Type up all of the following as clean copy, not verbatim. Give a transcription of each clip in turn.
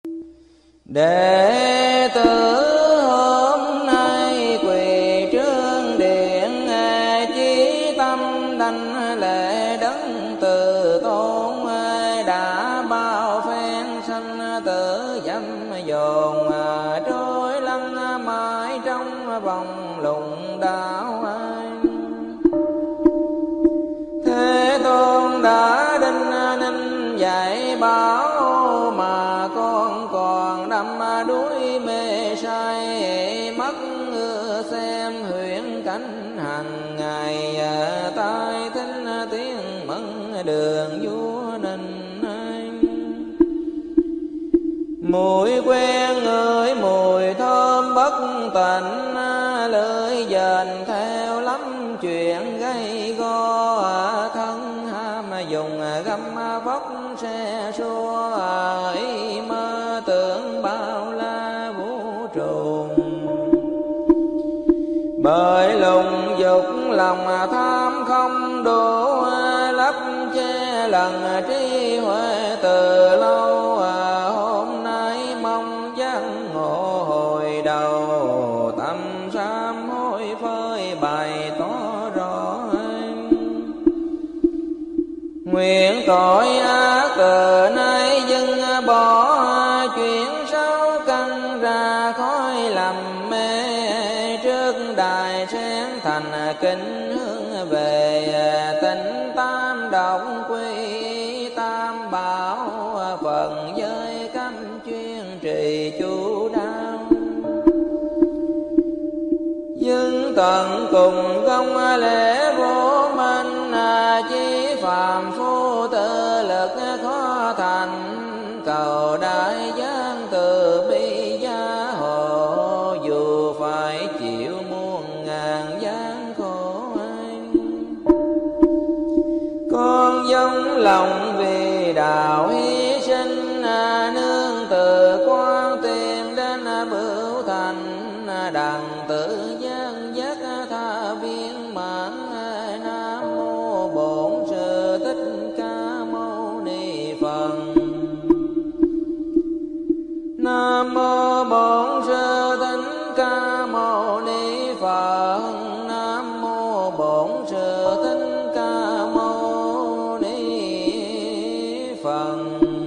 Đệ tử hôm nay quỳ trước điện, chí tâm đảnh lễ đấng từ tôn. Đã bao phen sanh tử dâm dồn, trôi lăn mãi trong vòng lùng đạo. Thế Tôn đã đinh ninh dạy bảo, mà con còn đắm đuối mê say. Mắt xem huyễn cảnh hàng ngày, tai thính tiếng mẫn đường vua ninh. Mùi quen ngửi mùi thơm bất tịnh, lưỡi dền theo lắm chuyện gây go. Thân ham dùng găm vóc xe xua, ý mơ tưởng bao la vũ trụ. Bởi lùng dục lòng tham không đủ, lấp che lần trí huệ từ lâu. Hôm nay mong giác ngộ hồi đầu, tâm sám hối phơi bày tỏ rõ. Nguyện tội ác từ nay dừng bỏ, chuyển sáu căn ra khói làm mê. Trước đài sen thành kính hướng về, tịnh tam động quy tam bảo. Phần giới cấm chuyên trì chú đáo, nhưng tận cùng công lễ vô minh. Chí phàm phu tự lực khó thành, cầu đại giang từ bi gia hộ. Dù phải chịu muôn ngàn gian khổ, con dâng lòng vì đạo hy sinh. Nương từ quan tìm đến bửu thành, đặng tự gian giác tha viên mãn. Nam mô Bổn Sư Thích Ca Mâu Ni Phật. Nam mô Bổn Sư Thích Ca Mâu Ni Phật. Nam mô Bổn Sư Thích Ca Mâu Ni Phật.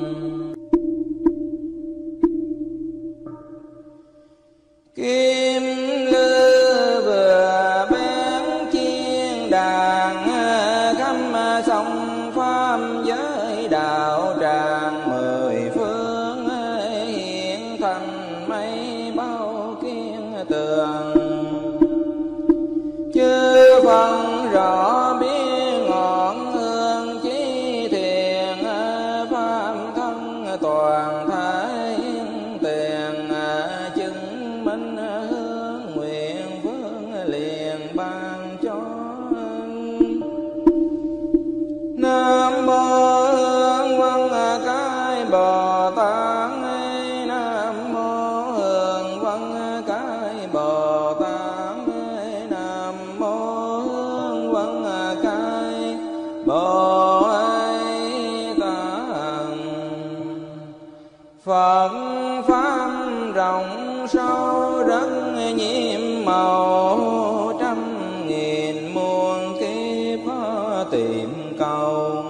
Kim lư vừa bén chiên đàn, khắp sông pháp giới đạo tràng. Mười phương hiện thành mây bao kiên tường, chư phân rõ biết ngọn hương chí thiền. Pháp thân toàn thái tiền, chứng minh hướng nguyện phương liền ban cho. Nam mô Hương Văn Cái Bồ Tát. Nam mô Hương Văn Cái Bồ Tát. Nam mô Hương Văn Cái Bồ Tát. Phật pháp rộng sâu rất nhiệm màu, trăm nghìn muôn kiếp tìm cầu.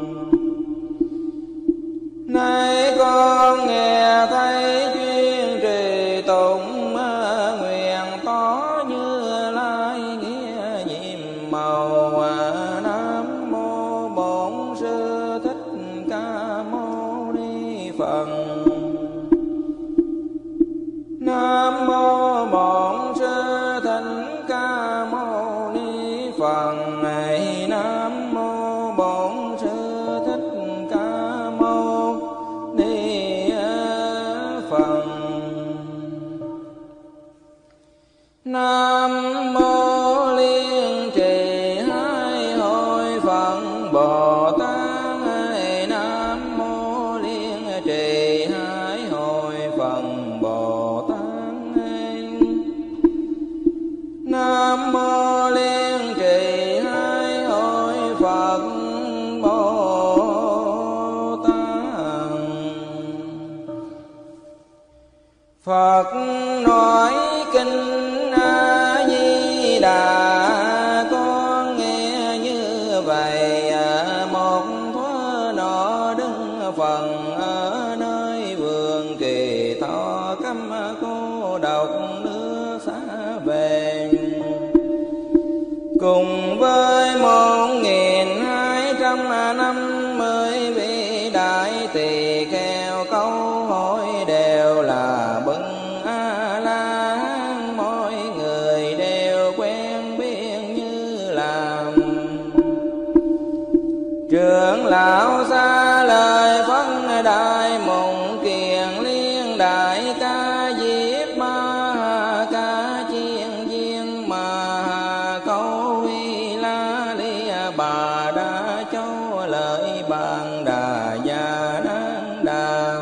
Nay con nghe thấy chuyên trì tụng, nguyện tỏ Như Lai nghĩa nhiệm màu. Nam mô Bổn Sư Thích Ca Mâu Ni Phật. Nam mô Bổn Sư Thích Phật nói kinh A Di Đà, con nghe như vậy. Một thuở nọ đứng phần ở nơi vườn Kỳ Thọ, câm cô độc nước xa về, cùng với 1250 vị đại tỳ kheo. Câu hỏi đều là bưng A La Hán, mỗi người đều quen biết như làm. Trưởng lão xa lời phân đại mộng kiền liên đại ca diếp ma ca chiên viên mà câu huy la li bà đa châu lợi bàn đà gia nan đà.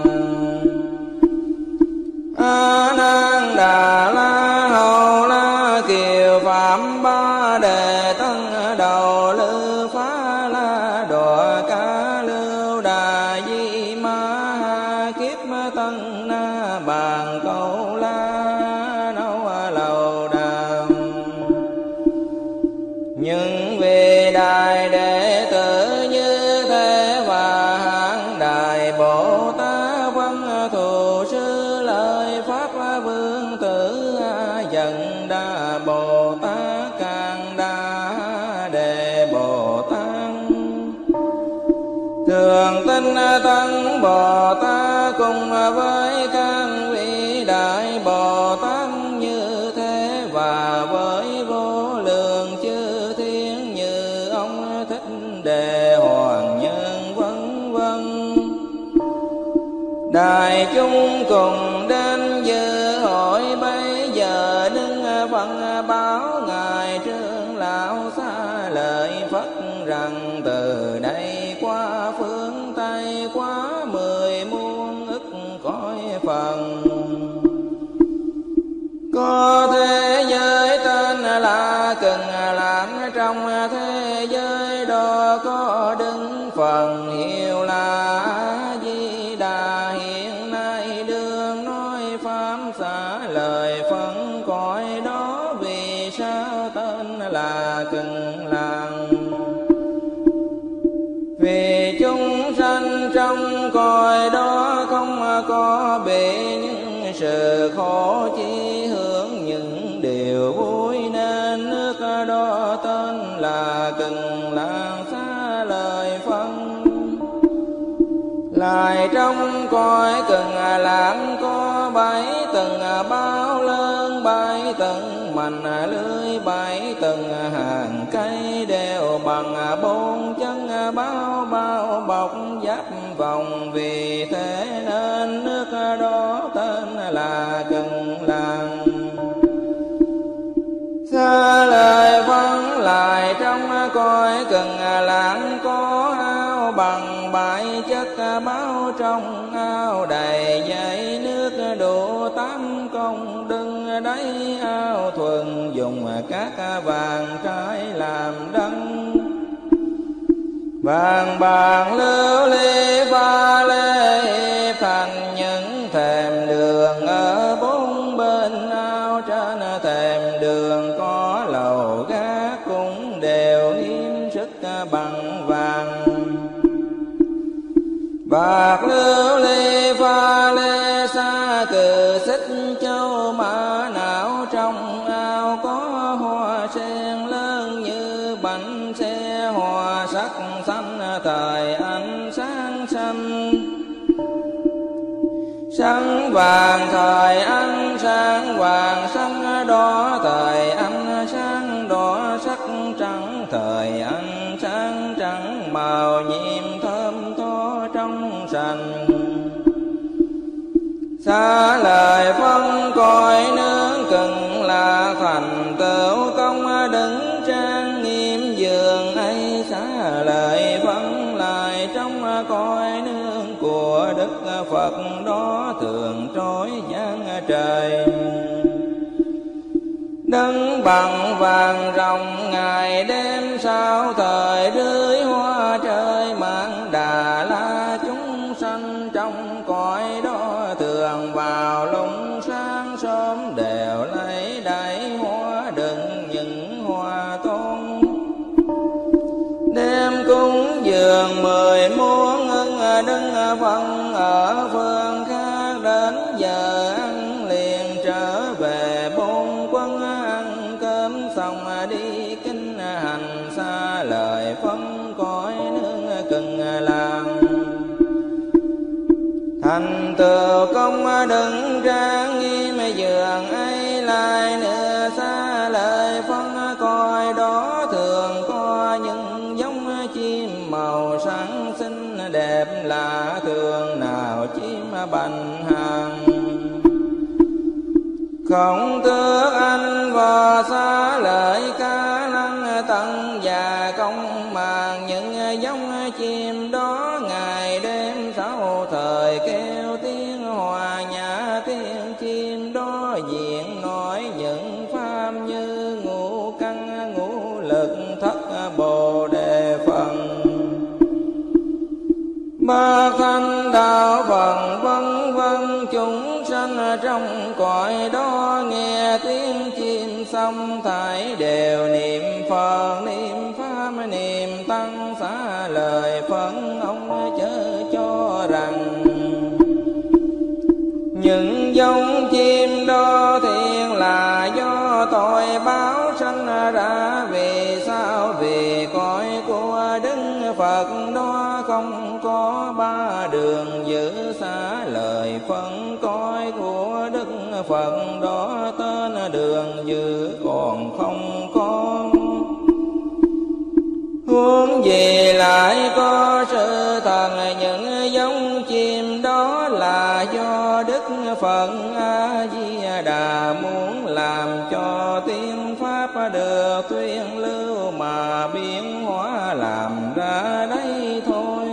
A Nan Đà La Hầu La Kiều Phạm Ba Đề Tân Đầu Lư Phá La Đọa Ca Lưu Đà Di Ma Kiếp Tân Na Bàn Câu La Nâu Lầu Đà. Nhưng vì đại đệ tử như thế và hạng đại Bồ Tát văn thù sư lời pháp vương tử Dần Đa Bồ Tát Càng Đa Đề Bồ Tát thường tinh tấn Bồ Tát cùng với các vị đại Bồ Tát như thế, và với vô lượng chư thiên như ông Thích Đề Hoàng Nhân vân vân. Đại chúng cùng đến dự hội bây giờ đứng phân báo ngài trưởng lão xa lời Phật rằng từ đây qua phương Tây quá 10 muôn ức cõi phần, có thế giới tên là Cần Lãm. Trong thế giới đó có đứng phần hiệu là A Di Đà. Hiện nay đương nói pháp xả lời phân cõi đó, vì sao tên là Cần Lãm? Vì chúng sanh trong cõi đó không có bị những sự khổ, chi hướng những điều vui, nên nước đó tên là Cần Lãm xá lời phân. Lại trong cõi Cần Lãm có 7 tầng bao lớn, 7 tầng mành lưới, 7 tầng hàng cây đều bằng 4 chân bao bao bọc giáp vòng. Vì thế nên nước đó tên là Cần Lãm. Xa lời vắng lại trong cõi Cần Lãm có ao bằng 7 chất báo, trong ao đầy dãy nước đủ 8 công đừng đáy ao thuần dùng các vàng trái làm đăng. Vàng bạc lưu ly pha lê thành những thềm đường ở 4 bên ao. Trên thềm đường có lầu gác cũng đều hiếm sức bằng vàng. Bạc lưu ly pha lê xa cừ xích châu mã não. Trong ao có hoa sen lớn như bánh xe, hoa sắc xanh thời ánh sáng xanh. Sáng vàng thời ánh sáng vàng, sáng đỏ thời ánh sáng đỏ, sắc trắng thời ánh sáng trắng, màu nhiệm thơm tho trong sành. Xa lời phân cõi nước Cần là thành tựu công đứng trang nghiêm giường ấy. Xa lời phân lại trong cõi nước của Đức Phật đó thường trói giang trời. Đứng bằng vàng rồng ngày đêm sao thời rưới hoa trời mang đà la. Chúng sanh trong cõi đó thường vào lúc sáng phân ở phương khác, đến giờ ăn liền trở về bốn quân, ăn cơm xong đi kinh hành, xa lời phân cõi nước Cần Làm. Thành tựu công đứng trang nghiêm giường ấy, lại nữa xa lời phân coi đó thường có những giống chim màu sáng xinh đẹp lạ thường, nào chim bành hàng không tước anh vò xa lợi ca lăng tận và công màng, những giống chim đó ngày đêm sáu thời kêu tiếng hòa nhã, tiếng chim đó diện nói những pháp như ngũ căn ngũ lực thất bồ đề phần, ba thanh đạo phần vân vân. Chúng sanh trong cõi đó nghe tiếng chim xong, thảy đều niệm Phật niệm pháp niệm tăng, xá lời phân ông chớ cho rằng những giống chim đó thiện là do tội báo sanh ra. Vì sao? Vì cõi của Đức Phật đó không có ba đường giữ, xá lời phân cõi của Đức Phật đó tên đường giữ còn không có. Huống gì lại có sự thần, những giống chim đó là do Đức Phật A Di Đà muốn làm cho tiếng pháp được tuyên lưu mà biến hóa làm ra đây thôi.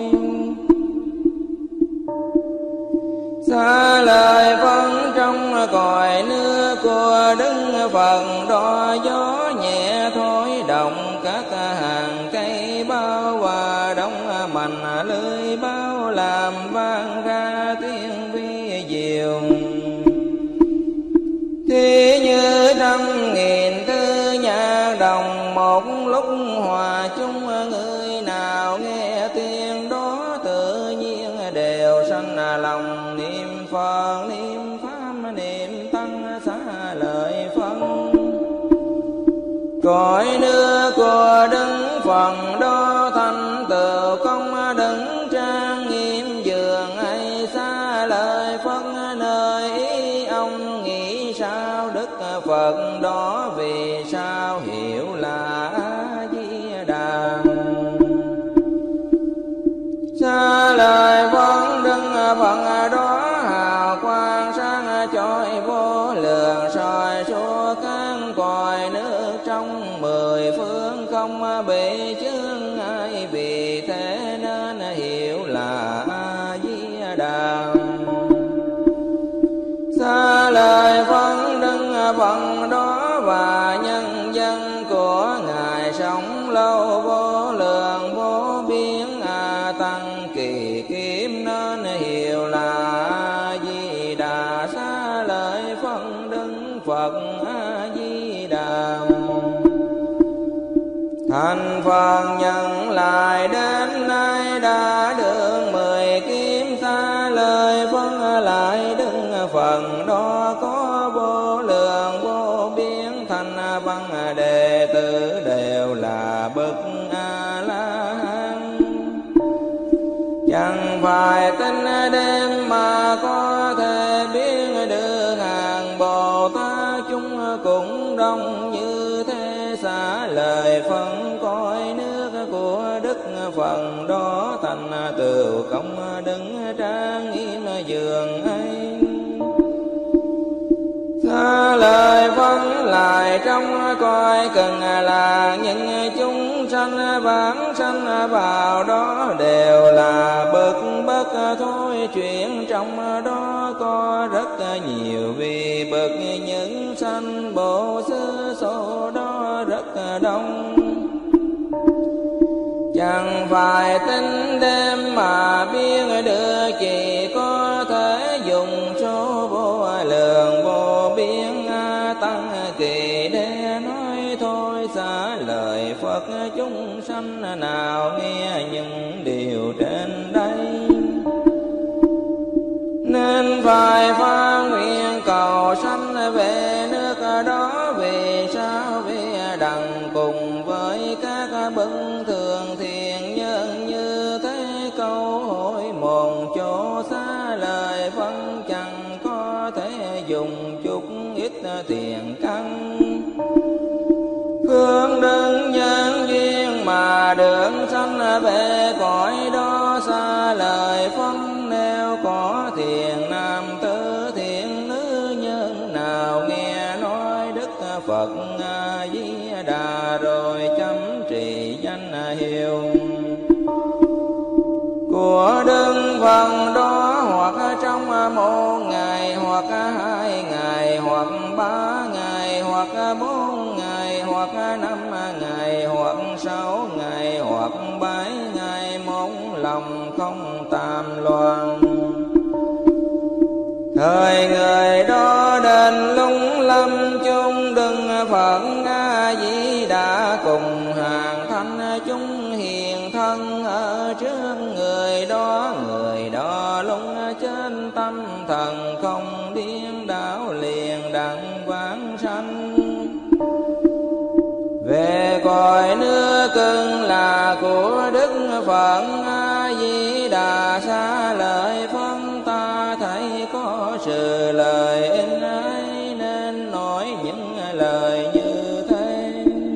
Xa lời phân trong cõi nước của Đức Phật đó, gió nhẹ thổi động các hàng cây bao, và đông mạnh lưới bao làm vang ra tiếng vi diệu. Thì như trăm nghìn tư nhạc đồng một lúc hòa chung, người nào nghe tiếng đó tự nhiên đều sanh lòng niệm Phật niệm pháp niệm tăng, xá lợi phân cõi nước của Đức Phật đó. Thành tựu công đứng trang nghiêm giường ấy, xá lời phân nơi ý ông nghĩ sao? Đức Phật đó vì sao hiểu là A Di Đà? Xa lời phân Đức Phật đó hào quang sáng chói vô lượng, soi suốt các cõi nước trong mười phương không bị chướng ai. Vì thế nên hiểu là A Di Đà. Xa lời phân Đức Phật đó và nhân dân của Ngài sống lâu vô lượng vô biên, tăng kỳ kiếm nên hiểu là A Di Đà. Xa lời phân Đức Phật A Di Đà. Thành Phật nhận lại đến nay đã được 10 kiếm, xa lời phân lại Đức Phật đó có vô lượng vô biên. Thành văn đệ tử đều là bậc A La Hán, chẳng phải tính đêm mà có thể biết được hàng Bồ Tát chúng cũng đông như thế. Xá lời phân cõi nước của Đức Phật đó, thành tựu công đứng trang nghiêm giường ấy. Xa lời phân lại trong cõi Cần là những chúng sanh vãng sanh vào đó đều là bậc bất thôi. Chuyện trong đó có rất nhiều, vì bậc những sanh bộ xứ số đó rất đông. Chẳng phải tính đêm mà biết được, chỉ có thể dùng số vô lượng vô biên tăng kỳ để nói thôi. Xá lời Phật chúng sanh nào nghe những điều trên đây, xin phải phát nguyện cầu sanh về nước đó. Vì sao? Vì đặng cùng với các bậc thường thiện nhân như thế câu hỏi một chỗ xa lời phân chẳng có thể dùng chút ít tiền căn. Phương đức nhân duyên mà được sanh về cõi đó xa lời phân. Nếu có thiện nam tử thiện nữ nhân nào nghe nói Đức Phật A Di Đà rồi chấm trì danh hiệu của Đức Phật đó, hoặc trong 1 ngày, hoặc 2 ngày, hoặc 3 ngày, hoặc 4 ngày, hoặc 5 ngày, hoặc 6 ngày, hoặc 7 ngày, một lòng không tam loạn. Thời người đó đến lung lâm chung Đức Phật A Di Đà cùng hàng thanh chúng hiền thân ở trước người đó. Người đó lung trên tâm thần không điên đảo liền đặng vãng sanh về cõi nước cưng là của Đức Phật A Di Đà. Xa lời phân ta thấy có sự lời in ấy nên nói những lời như thế.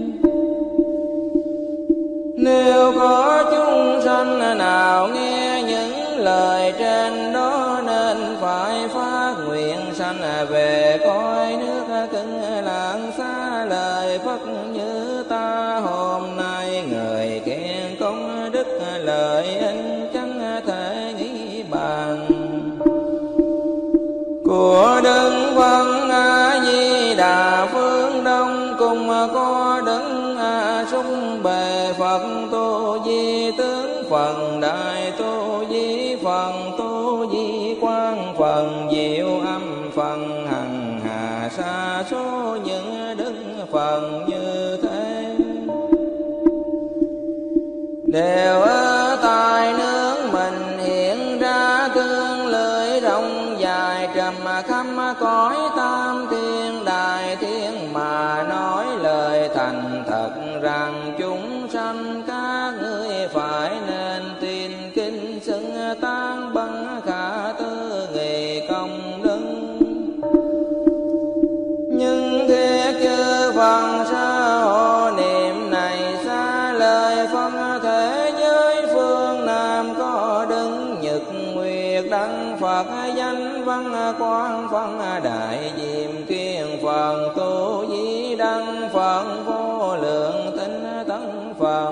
Nếu có chúng sanh nào nghe những lời trên đó nên phải phát nguyện sanh về cõi nước cưng lạng xa lời Phật như ta. Hôm nay người khen công đức lời anh chẳng thể nghĩ bàn của Đức Phật A Di Đà. Phương Đông cùng có Đức A Sung Bề Phật Tu Di Tướng, phần Đại Tu Di, phần Tu Di Quang, phần Diệu Âm, phần Hằng Hà sa số những Đức Phật như thế. Đều ở tại nước mình hiện ra tương lưỡi rộng dài trầm khắp cõi tam thiên đại thiên mà nói lời thành thật rằng chúng sanh các ngươi phải nên tin kinh xưng tán bằng khả tư nghị công đức. Nhưng thiết chư Phật sa hộ niệm này xa lời phân thế giới phương Nam có Đức Nhật Nguyệt Đăng Phật danh văn quang phân đại diệm kiên Phật Tu Di Đăng Phật vô lượng tinh tấn Phật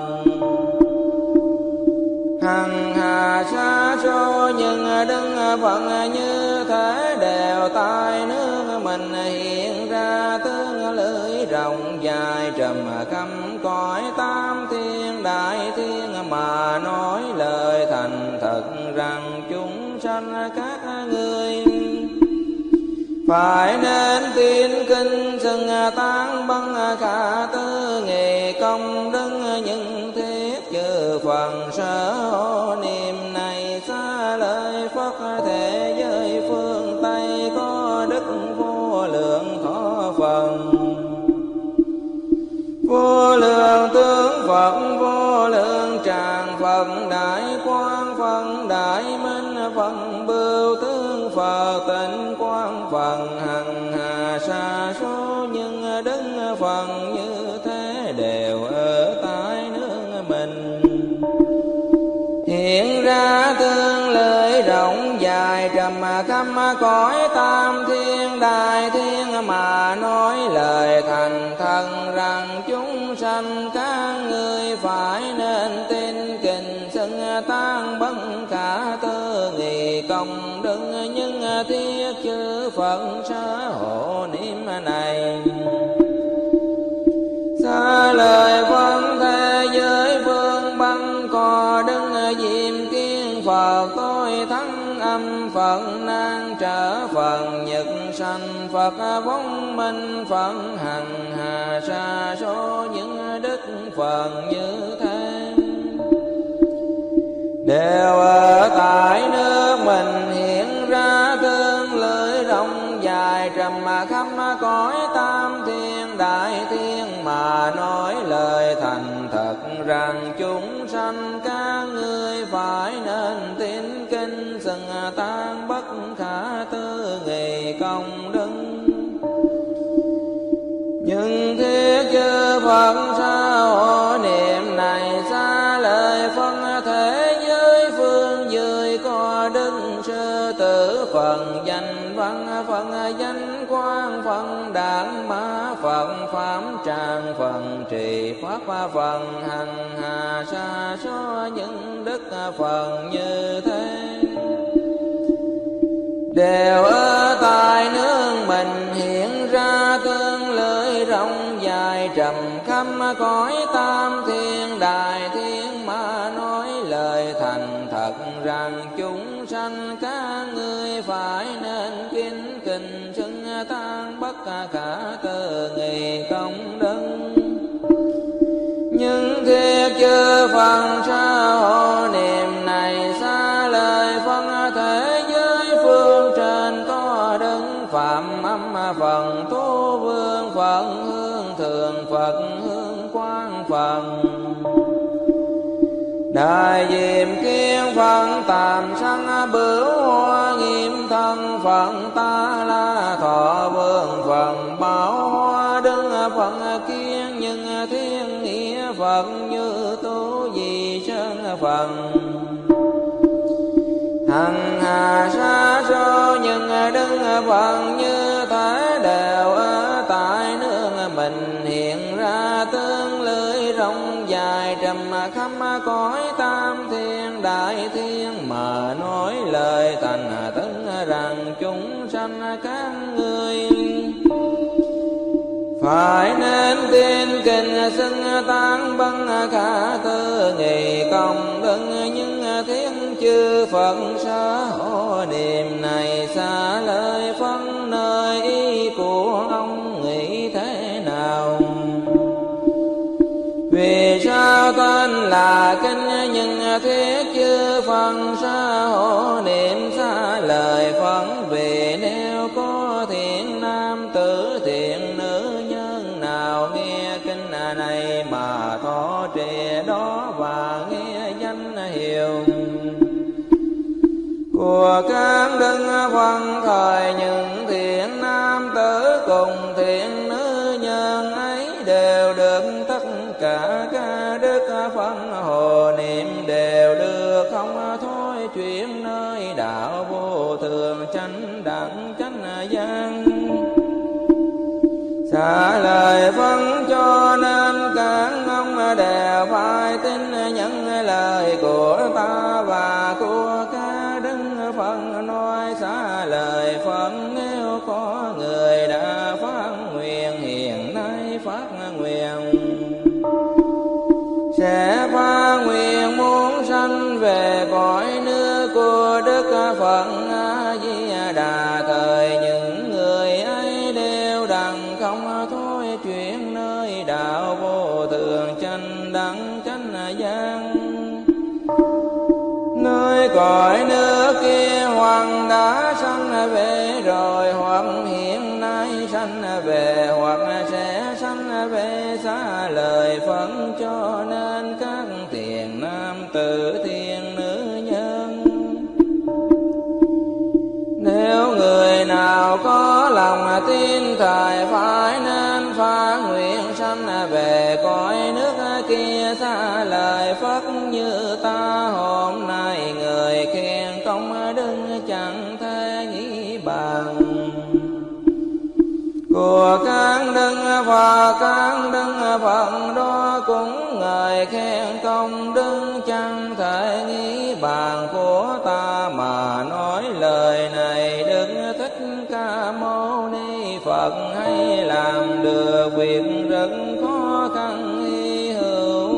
hằng hà sa số những Đức Phật như thế. Đều tại nước mình hiện ra tương lưỡi rộng dài trầm khắp cõi tam thiên đại thiên mà nói lời thành thật rằng chúng sanh các ngươi phải nên tin kinh xưng tán bằng khả tư nghị công đức. những thiết chư Phật sở hộ niệm này xa lời Phật thế giới phương Tây có đức vô lượng thọ Phật, vô lượng tướng Phật, vô lượng tràng Phật, đại quang Phật, đại minh Phật, bưu tướng Phật, tịnh quang Phật, hằng hà sa số những đức Phật như thế đều ở tại nước mình. Hiện ra tương lưỡi rộng dài trầm khắp cõi tam thiên đại thiên mà nói lời thành thần rằng chúng sanh các ngươi phải nên tin kinh xưng tán bất khả tư nghị công đức. Nhưng thiết chư Phật sở hộ niệm này xa lời phân thế giới phương Bắc có Đức Diệm Kiên Phật, tôi thắng âm Phật, nan trở Phật, nhật sanh Phật, vong minh Phật, hằng hà sa số những đức Phật như thế đều ở tại nước mình hiện ra tương rộng dài trầm khắp cõi tam thiên đại thiên, mà nói lời thành thật rằng chúng sanh các ngươi phải nên tín kinh, xưng tan bất khả tư nghị công đức. Nhưng thiết chư Phật sao hộ niệm này xa lời phân thế giới phương dưới, có đức sư tử phần danh văn, phần danh quang, phần đản mã, phần pháp tràng, phần trì pháp, phần hành hà sa số những đức phần như thế. Đều ở tại nước mình hiện ra tương lưỡi rộng dài trầm khắp cõi tam thiên đại thiên, mà nói lời thành thật rằng chúng sanh các ngươi phải nên kính kình, xưng tan bất khả tư nghị công đức. Nhưng thiết chư Phật sao hộ niệm này xa lời phân thế giới phương trên, có đức phạm âm phần tu vương, phần hương thường Phật hương quang phần. Đại diệm kiên phần tàm sanh bửu hoa, nghiêm thân phần ta la thọ vương, phần bảo hoa đứng phần kiên, nhưng thiên nghĩa Phật như tu di sơn phần. Hằng hà sa số nhưng đứng phần như thế, đều ở tại nước mình hiện ra tương lưỡi rộng dài trầm khắp cõi tam thiên đại thiên, mà nói lời thành tấn rằng chúng sanh các ngươi phải nên tin kinh, xưng tán băng khả tư nghị công đức. Nhưng thiên chư Phật sở hộ niệm này xa lời phân nơi ý của ông nghĩ thế nào? Vì sao tên là kinh, nhưng thiết chư Phật sở hộ niệm xa lời phân? Vì nếu có thiện nam tử thiện nữ nhân nào nghe kinh này mà thọ trì đó, và nghe danh hiệu của các đức Phật thời, những thiện nam tử cùng thiện nữ nhân ấy đều được tất cả các đức Phật hộ niệm, đều được không thôi chuyển nơi đạo vô thường chánh đẳng chánh giác. Xả lời phân cho nên các ông đều phải tin những lời của ta và của các đức Phật nói. Xả lời phân nếu có người đã phát nguyện, hiện nay phát nguyện sẽ phát nguyện muốn sanh về cõi nước của Đức Phật A Di Đà. Thời những người ấy đều đặng không thôi chuyển nơi đạo vô thường chánh đẳng chánh giác. Nơi cõi nước kia hoặc đã sanh về rồi, hoặc hiện nay sanh về, hoặc sẽ sanh về. Xá lời Phật cho nên các thiện nam tử thiện nữ nhân, nếu người nào có lòng tin thời phải nên phát nguyện sanh về cõi nước kia. Xá lời Phật như ta hôm nay người khen công đức chẳng thể nghĩ bằng của các đức Phật. Các đức Phật đó cũng người khen công đức chẳng thể nghĩ bàn của ta, mà nói lời này Đức Thích Ca Mâu Ni Phật hay làm được việc rất khó khăn hy hữu,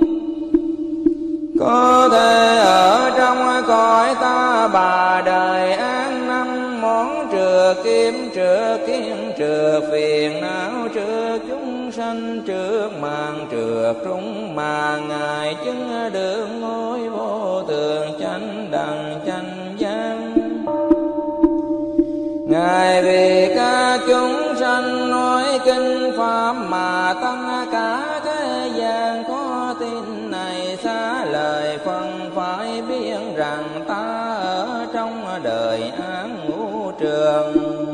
có thể ở trong cõi ta bà đời an năm món trừ kiếm trừ kiến trừ phiền não trừ chúng sanh trước màn trừ trung, mà ngài chứng được ngôi vô thường chánh đẳng chánh giác. Ngài vì các chúng sanh nói kinh pháp mà tất cả thế gian có tin này, xá lời phân phải biết rằng ta ở trong đời án ngũ trường.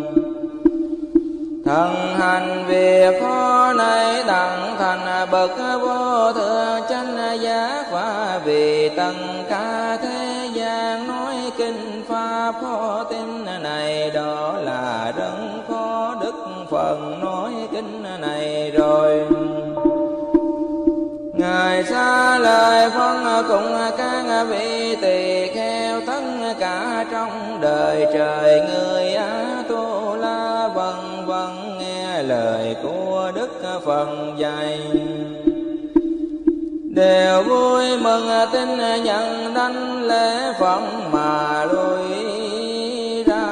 Thần hành việc khó này đặng thành bậc vô thượng chánh giác, và vì tất cả thế gian nói kinh pháp khó tin này, đó là rất khó đức phần nói kinh này rồi. Ngài xá lời phân cùng các vị tỳ kheo tất cả trong đời trời người Á Tu La vân vân nghe lời của đức phần dạy, đều vui mừng tin nhận đảnh lễ Phật mà lui ra.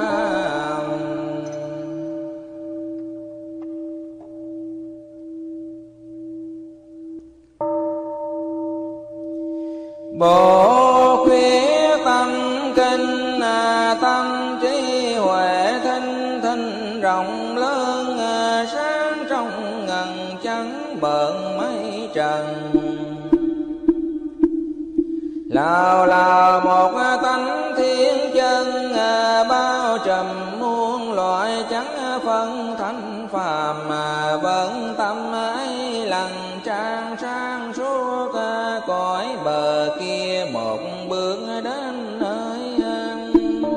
Bộ khuyết tâm kinh tâm trí huệ thinh thinh rộng lớn, sáng trong ngần trắng bợn mây trần. Lào lào một tánh thiên chân, bao trùm muôn loại chẳng phân thánh phàm, mà vẫn tâm ấy lần trang sang suốt cõi bờ kia, một bước đến nơi an.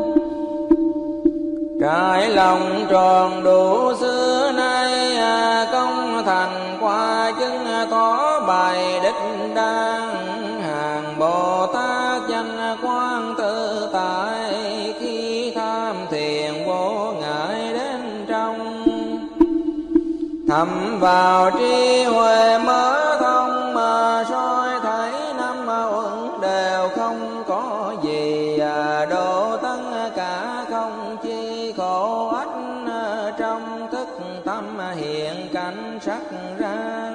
Trải lòng tròn đủ xưa nay, công thành qua chứng tỏ bài đích đang. Hàng Bồ Tát danh quang tự tại, khi tham thiền vô ngại đến trong. Thầm vào trí huệ mở thông, mà soi thấy năm uẩn đều không có gì, độ tất cả không chi khổ ách. Trong thức tâm hiện cảnh sắc ra,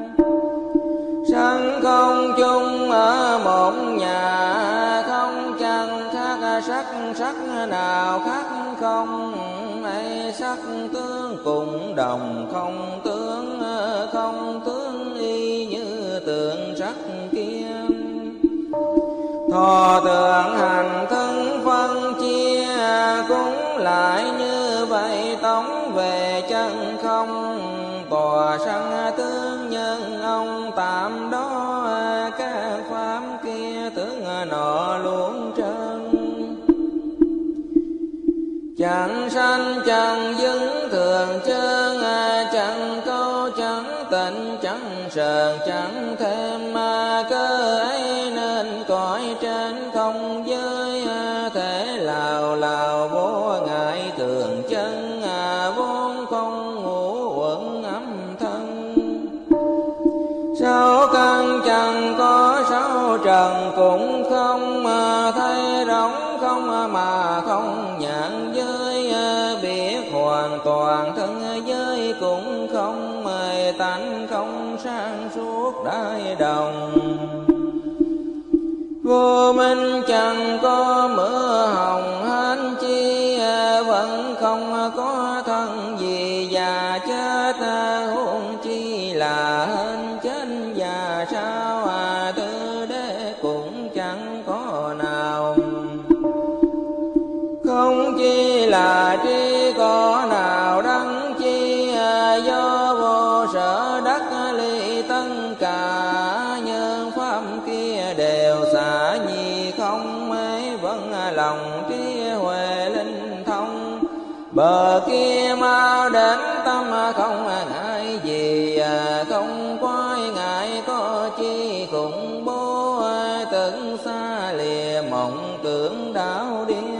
sanh không chung ở một nhà, không chẳng khác sắc, sắc nào khác không. Ấy sắc tướng cùng đồng, không tướng không tướng y như tượng sắc kia. Thọ tượng hành thân phân chia, cũng lại như vậy tống về chân không. Tòa sanh tướng nhân ông tạm đó, các pháp kia tướng nọ luôn trơn. Chẳng sanh chẳng dứng thường chân, chẳng câu chẳng tịnh chẳng sờn chẳng thêm. Cơ ấy nên cõi trên không giới, thể lào lào vô ngại thường chân. Vốn không ngũ uẩn âm thân, sáu căn chẳng có sáu trần cũng không. Thấy rỗng không mà không nhận giới, biết hoàn toàn thân giới cũng không. Tánh không sang suốt đại đồng, vô minh chẳng có mưa hồng hên chi. Vẫn không có thân gì già chết, huống chi là hên chết già sao. Tư đế cũng chẳng có nào, không chi là tri có nào đắng chi. Do vô sở đắc ly tất cả, nhân pháp kia đều xả nhi không. Ấy vẫn lòng trí huệ linh thông, bờ kia mau đến tâm không ngại gì. Không quái ngại có chi khủng bố, tưởng xa lìa mộng tưởng đảo điên.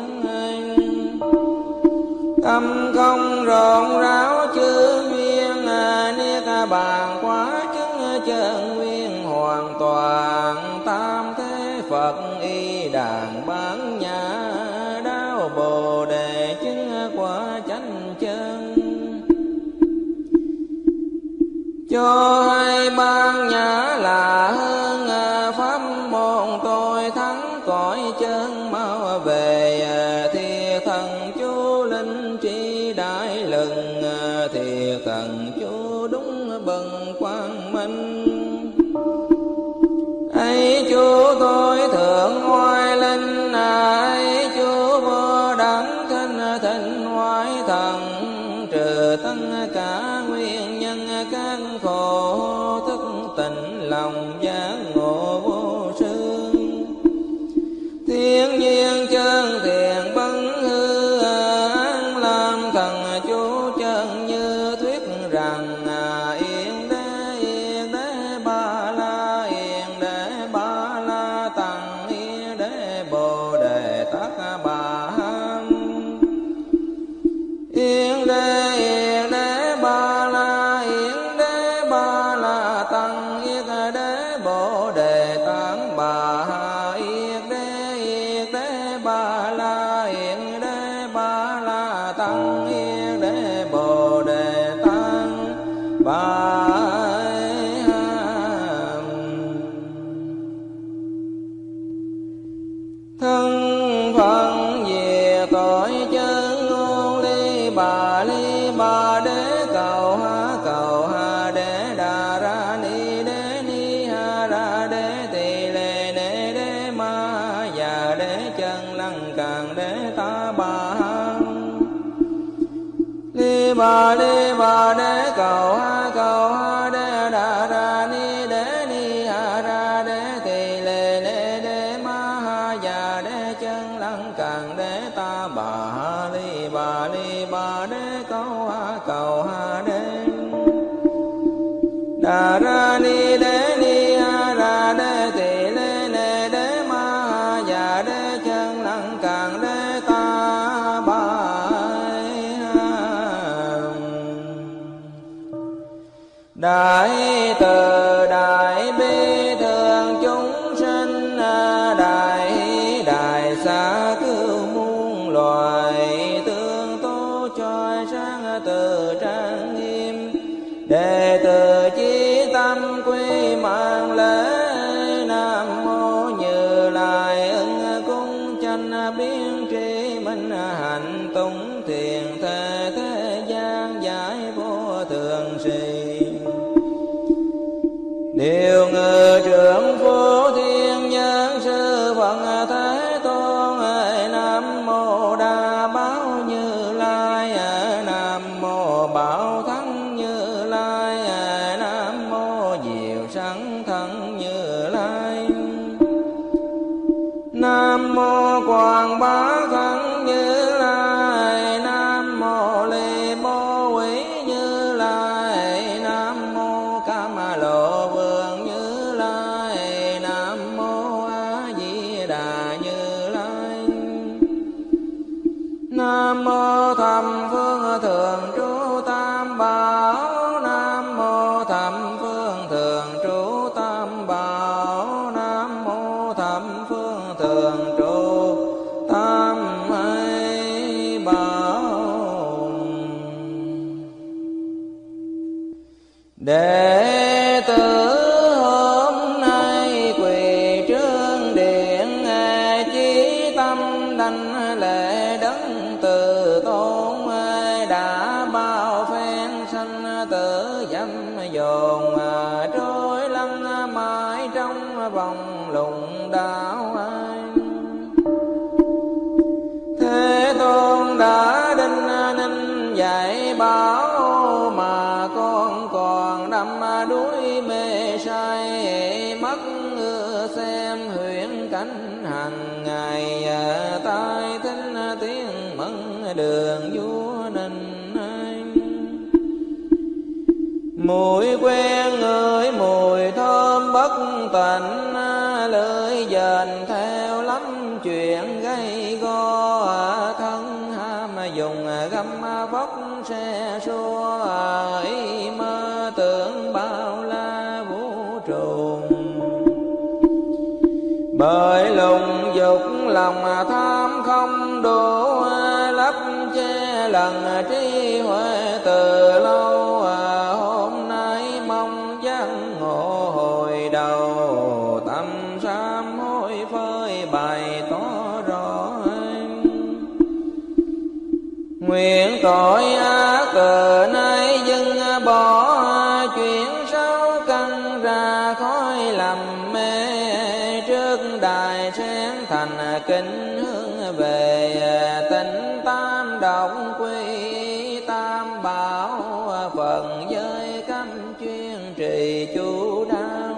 Tâm không rộn ráo chư duyên, niết bàn quá chứng chân nguyên hoàn toàn. Tam thế Phật y đàn bán nhã, đáo Bồ đề chứng quả chánh chân. Cho hay ban nhã là hơn, pháp môn tôi thắng cõi chân mau về. Thì thần chú linh trí đại lừng, thiệt thần chú đúng bần quang minh. Ấy chú tôi thượng oai linh, ấy chú vô đẳng thanh thịnh hoại thần, trừ tất cả nguyên nhân các khổ, thức tỉnh lòng giác ngộ vô sư. Thiên nhiên chân thiện bấn hư, an làm thần chú chân như thuyết rằng, yên đế ba la, yên đế ba la tăng, yên đế bồ đề tát bà ham. Yên đế ba la, yên đế ba la tăng, yên đế bồ đề tát bà ha. Yên đế ba la, yên đế ba la tăng, yên đế bồ đề tát bà. Thân phận về tội chân ngôn ly bà đế cầu ha đế đà ra ni ha ra đế tỳ lê đế ma già đế chân lăng càng đế ta bà ly bà đế cầu ha đế đà ra ni ha ra đế tỳ lê đế ma già đế chân lăng càng đế ta bà ly bà đế cầu ha đế đà ra ni ha ra đế tỳ lê đế ma già đế chân lăng càng đế ta bà. Đại từ đại bi thường chúng sinh, đại xa cứu muôn loài, tương tố choi sáng từ trang nghiêm. Đệ tử chí tâm quy mạng lễ, nam mô Như Lai ưng cung chánh biến tri minh, hạnh tùng thiền thế gian giải vô thường sĩ. Điều ngự trưởng phổ thiên nhân sư Phật Thế Tôn, nam mô Đa Bảo Như Lai, nam mô Bảo Thắng Như Lai, nam mô Diệu Sẵn Thân Như Lai, nam mô Quảng Bá Thân Như Lai, nam mô Ly Bố Quý Như Lai, nam mô Cam Lộ Vương Như Lai, nam mô A Di Đà Như Lai, nam mô Thầm Phương Thường Trú Tam Bảo, nam mô Thầm Phương Thường Trú Tam Bảo, nam mô Thầm Phương Thường Trú Tam Bảo. Đệ tử hôm nay quỳ trước điện, chí tâm đảnh lễ đấng từ tôn, đã bao phen sanh tử dâm dồn, trôi lăn mãi trong vòng lùng đạo. Thế Tôn đã đinh ninh dạy bảo, mà con còn đắm đuối mê say, mắt xem huyễn cảnh hàng ngày, tai thính tiếng mẫn đường vua Ninh. Mùi quen ngửi mùi thơm bất tịnh, lưỡi dền theo lắm chuyện gây go, thân ham dùng găm vóc xe xua, ý mơ tưởng bao la vũ trụ. Bởi lùng dục lòng tham không đủ, lấp che lần trí huệ từ lâu. Hôm nay mong giác ngộ hồi đầu, tâm sám hối phơi bày tỏ rõ. Nguyện tội ác từ nay dừng bỏ, chuyện xấu căn ra khói lầm mê, trước đài sen thành kính hướng về, tịnh tam động quy tam bảo, phần giới cấm chuyên trì chú đáo.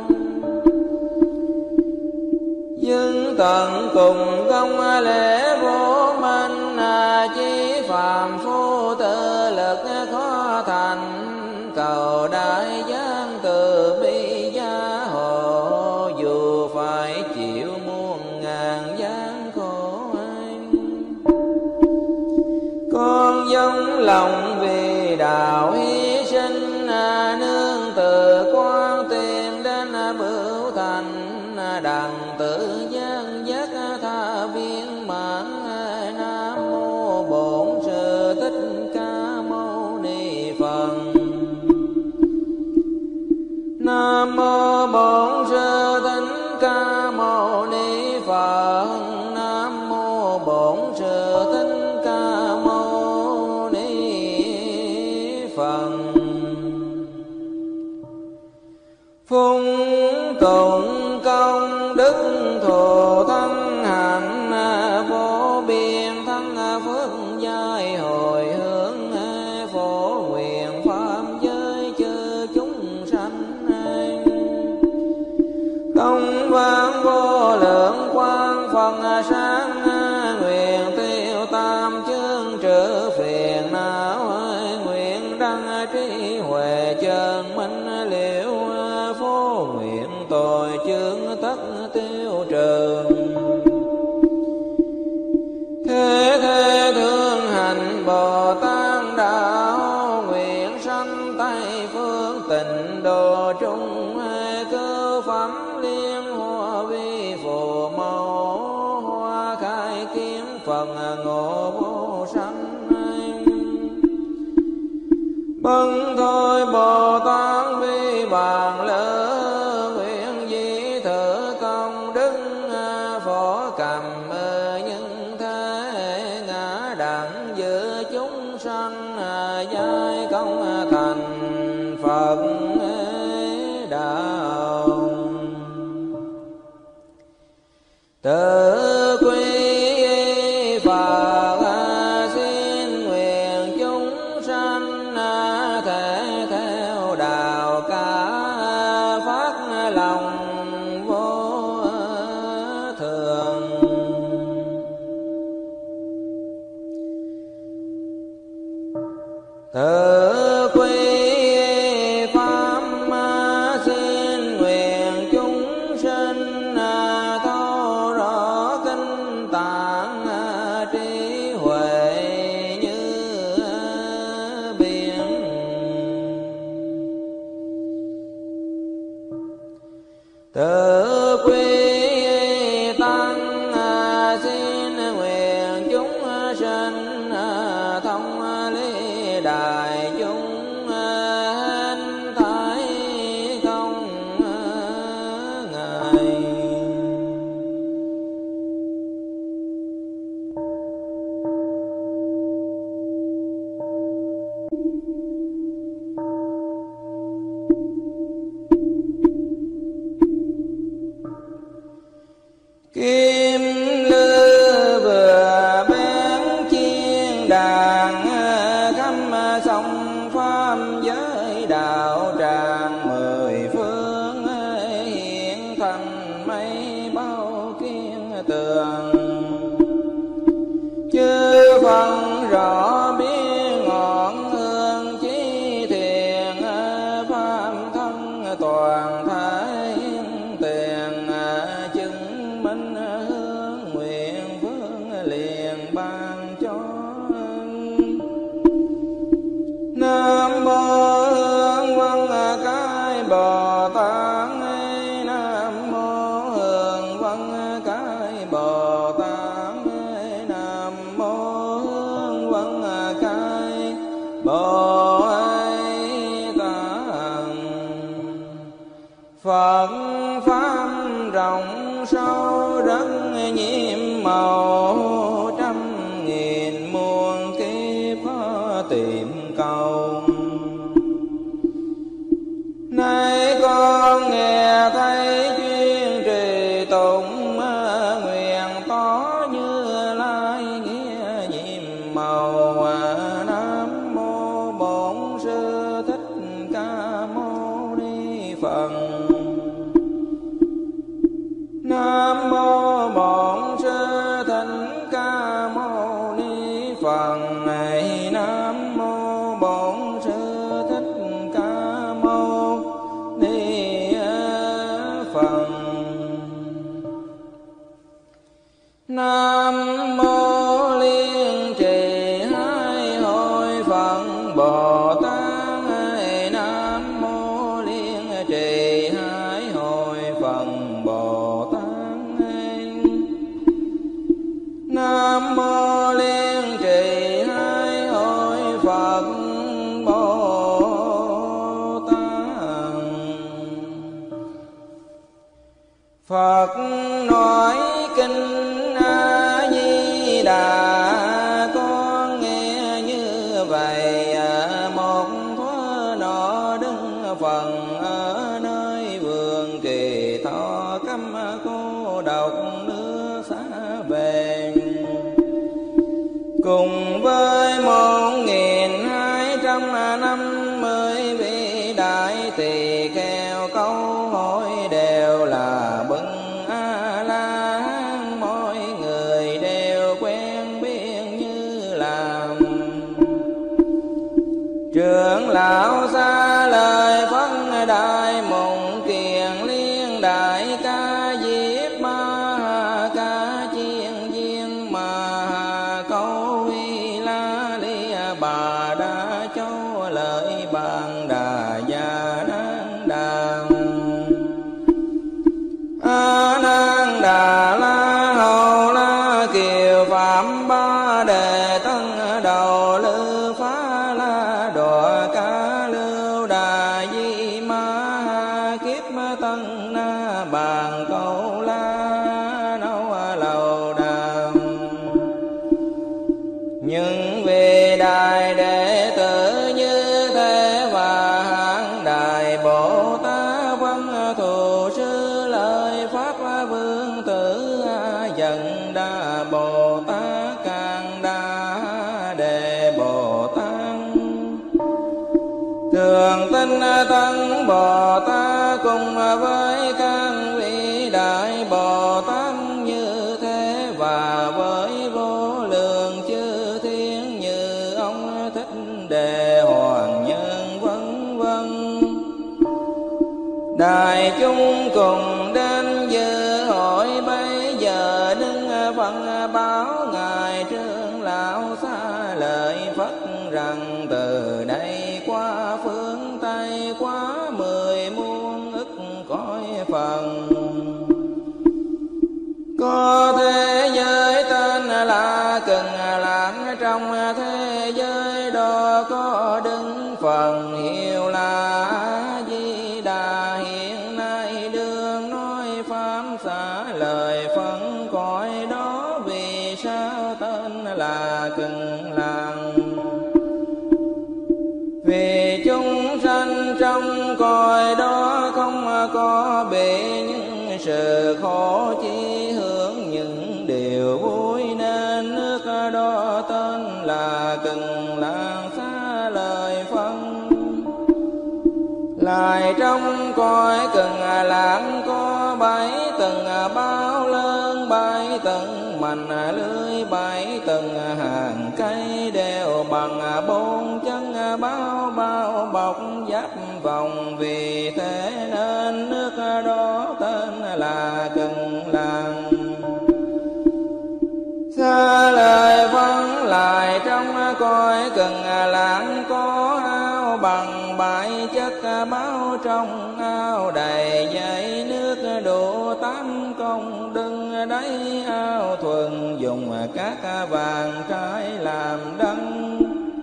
Nhưng tận cùng công lễ vô minh, chí phàm phu tự lực khó thành, cầu đại giang từ bi gia hộ, dù phải chịu muôn ngàn gian khổ anh. Con dâng lòng vì đạo hy sinh, nương từ quan tìm đến bửu thành, đặng tự gian giác tha viên mãn. Nam mô Bổn Sư Thích Ca Mâu Ni Phật. Nam mô Bổn Sư Thích Ca Mâu Ni Phật. Nam mô Bổn Sư Thích Ca Mâu Ni Phật. Phung tụng công đức thù thân hạnh, vô biên thân phước giai hồi hướng, phổ nguyện pháp giới chư chúng sanh. Công văn vô lượng quang phần sáng, nguyện tiêu tam chương trừ phiền não, nguyện đăng trí huệ chân minh liễu, phổ nguyện tội chướng tất tiêu trừ. Thế thế thương hành Bồ Tát đạo, nguyện sanh Tây phương tịnh độ trung, cứu phẩm liên hoa vi phù mẫu, hoa khai kiếm phần ngộ vô sanh. Bần thôi Bồ Tát vi bàn lỡ, nguyện di thử công đức phổ cầm nhân thế, ngã đẳng giữa chúng sanh, giai công thành Phật đạo. Tự quy Phật xin nguyện chúng sanh, thể theo đạo cả phát lòng vô thường. Tự quy pháp xin nguyện chúng sinh, thấu rõ kinh tạng trí huệ như biển. Tự quy tăng xin nguyện chúng sinh, thông lý đại chúng hình thái không ngại. Kim lư vừa bén chiên đàn, khắp sông pháp giới đạo tràng mười phương, hiện thành mây bao kiên tường. Chư phân rõ biết ngọn hương chí thiền, pháp thân toàn thái tiền, chứng minh hướng nguyện phương liền ban cho. Nam mô Hương Văn Cái Bồ Tát. Nam mô Hương Văn Cái Bồ Tát. Nam mô Hương Văn Cái Bồ Tát. Phật pháp rộng sâu rất nhiệm màu, trăm nghìn muôn kiếp niệm câu. Nay con nghe thấy chuyên trì tụng, nguyện tỏ Như Lai nghĩa nhiệm màu. Nam mô Bổn Sư Thích Ca Mâu Ni Phật. Nam mô Bổn Sư Thích Ca Mâu Ni Phật. Nam mô Bổn Sư Thích Ca Mâu Ni Phật. Nam mô Liên Trì Hai Hội Phật Bồ Tát. Nam mô Liên Trì Hai Hội Phật Bồ Tát. Nam mô Liên Trì Hai Hội Phật Bồ Tát. Phật nói kinh A Di Đà, con nghe như vậy. Một thuở nọ đứng phần ở nơi vườn Kỳ Thọ, câm cô độc nước xa về. Cùng với 1250 vị đại tỳ kheo, câu hỏi đều là bưng A La Hán. Mỗi người đều quen biết như làm. Trưởng lão xa lời phân đại mộng kiền liên đại ca diếp ma ca chiên viên mà câu y la li bà đa châu lợi bàn đà gia nan đàm. A Nan Đà La Hầu La Kiều Phạm Ba Đề Tân Đầu Lư Phá La Đọa Ca Lưu Đà Di Ma Kiếp Tân Na Bàn Câu La Nâu Lầu Đàm. Nhưng vì đại đệ tử như thế và hạng đại Bồ Tát văn thù sư lợi Pháp Vương Tử Dần Đa Bồ Tát Càng Đa Đề Bồ Tát thường tinh tấn Bồ Tát cùng với các vị đại Bồ Tát như thế và với vô lượng chư thiên như ông Thích Đề Hoàng Nhân vân vân. Đại chúng cùng đến dự hội bây giờ đứng phân báo ngài trưởng lão xa lời Phật rằng từ đây qua phương Tây qua 10 muôn ức cõi phần có thế giới tên là Cần Lãng. Trong thế giới đó có đứng phần hiệu là A Di Đà. Hiện nay đương nói pháp xả lời phân cõi đó. Vì sao tên là Cần Lãng? Vì chúng sanh trong cõi đó không có bị những sự khổ, chi hướng những điều vui, nên nước đó tên là Cần Lãng xá lời phân. Lại trong cõi Cần Lãng có 7 tầng bao lớn, 7 tầng mành lưới, 7 tầng hàng cây đều bằng 4 chân bao bao bọc giáp vòng. Vì thế nên nước đó tên là Cần Lãng. Xa lời phân lại trong cõi Cần Lãng có ao bằng 7 chất báo, trong ao đầy dãy nước đủ 8 công đừng đáy ao thuần dùng các vàng trái làm đăng.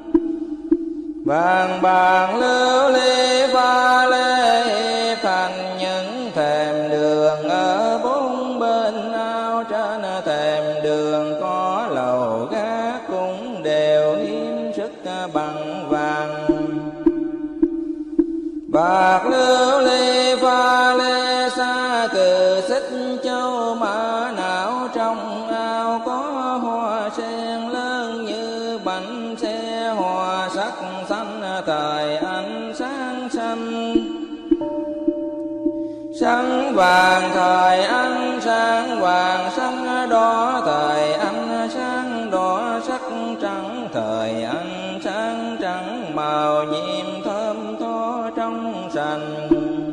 Vàng bạc lưu ly pha lê thành những thềm đường ở 4 bên ao. Trên thềm đường có lầu gác cũng đều hiếm sức bằng vàng. Bạc lưu ly pha lê xa cừ xích châu mã não, trong ao có hoa sen lớn như bánh xe, hoa sắc xanh thời ánh sáng xanh. Sáng vàng thời ánh sáng vàng sáng đỏ, thời ánh sáng đỏ sắc trắng, thời ánh sáng trắng màu nhiệm thơm tho trong sành.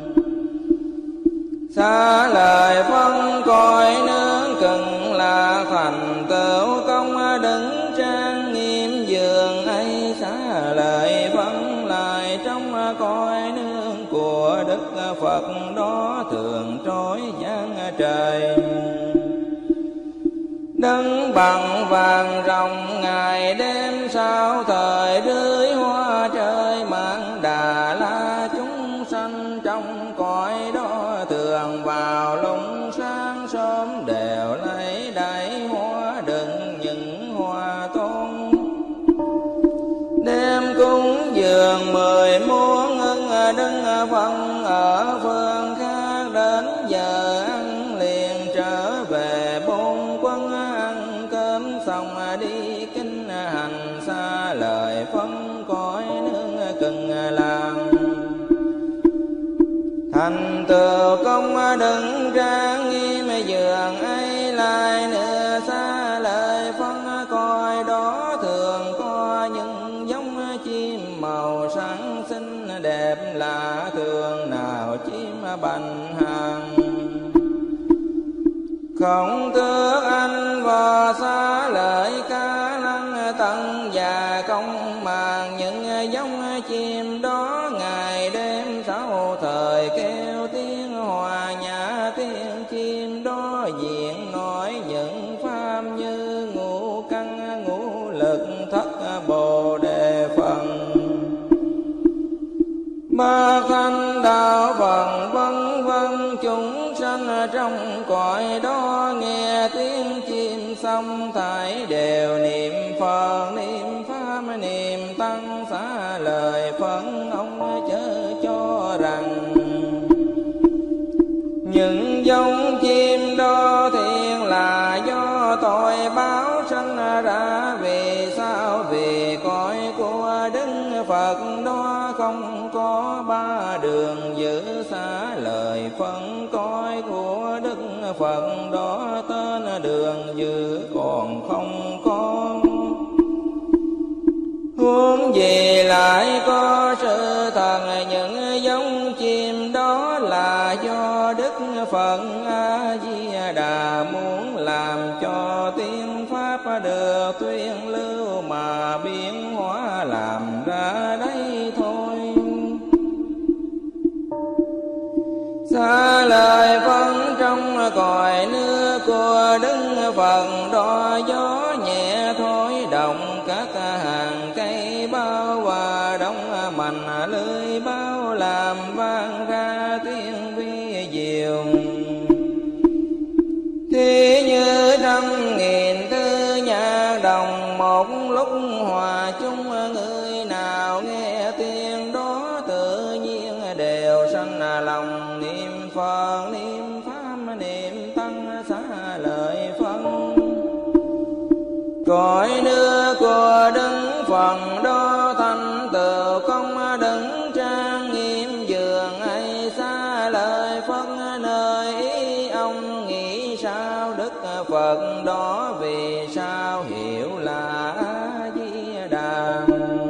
Xa lời phân cõi nước Cực Lạc, thành tựu công đứng trang nghiêm giường ấy. Xa lời phân lại trong cõi nước của Đức Phật đó, thường trói giang trời. Đứng bằng vàng rồng ngày đêm, sao thời rưới hoa trời mang Đà La. Chúng sanh trong cõi đó thường vào lúc sáng sớm, đều lấy đáy hoa đựng những hoa tôn. Đêm cúng dường 10 muỗng ưng đứng phân ở phương khác, đến giờ ăn liền trở về bốn quân. Ăn cơm xong đi kinh hành, xa lời phân cõi nước Cực Lạc. Thành tựu công đứng trang nghiêm giường ấy, lại nữa xa lời phân cõi đó, thường có những giống chim màu sáng xinh đẹp lạ, thường nào chim bành hàng. Không tước anh vò xa lời ca lăng tận, và công màng những giống chim đó ngày đêm sáu thời kêu tiếng hòa nhã. Tiếng chim đó diện nói những pháp như ngũ căn ngũ lực thất bồ đề phần, ba thanh đạo phần vân vân. Chúng sanh trong cõi đó nghe tiếng chim xong, thảy đều niệm Phật niệm Pháp niệm Tăng. Xá lời phân ông chớ cho rằng, những giống chim đó thiện là do tội báo sanh ra. Vì sao? Vì cõi của Đức Phật đó không có ba đường giữ. Xá lời phân cõi của Đức Phật đó, tên đường giữ còn không có. Huống gì lại có sự thật, những giống chim đó là do Đức Phật A Di Đà muốn làm cho tiếng pháp được tuyên lưu, mà biến hóa làm ra đây thôi. Xa lời phân trong cõi nước của Đức Phật đó, gió nhẹ thổi động các hàng cây bao, và đông mạnh lưới bao làm vang ra tiếng vi diệu. Thì như trăm nghìn thứ nhạc đồng một lúc hòa chung, người nào nghe tiếng đó tự nhiên đều sanh lòng niệm Phật niệm Pháp niệm Tăng. Xá lời phân cõi nước của Đức Phật đó, thành tựu công đứng trang nghiêm giường ấy. Xá lời phân nơi ý ông nghĩ sao, Đức Phật đó vì sao hiểu là A Di Đà.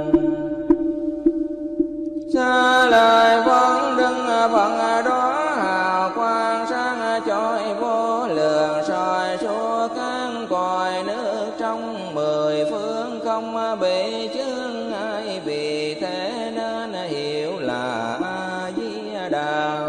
Xa lời phân Đức Phật đó, hào quang sáng chói vô lượng, soi suốt các cõi nước trong 10 phương, không bị chướng ngại. Vì thế nên hiểu là A Di Đà.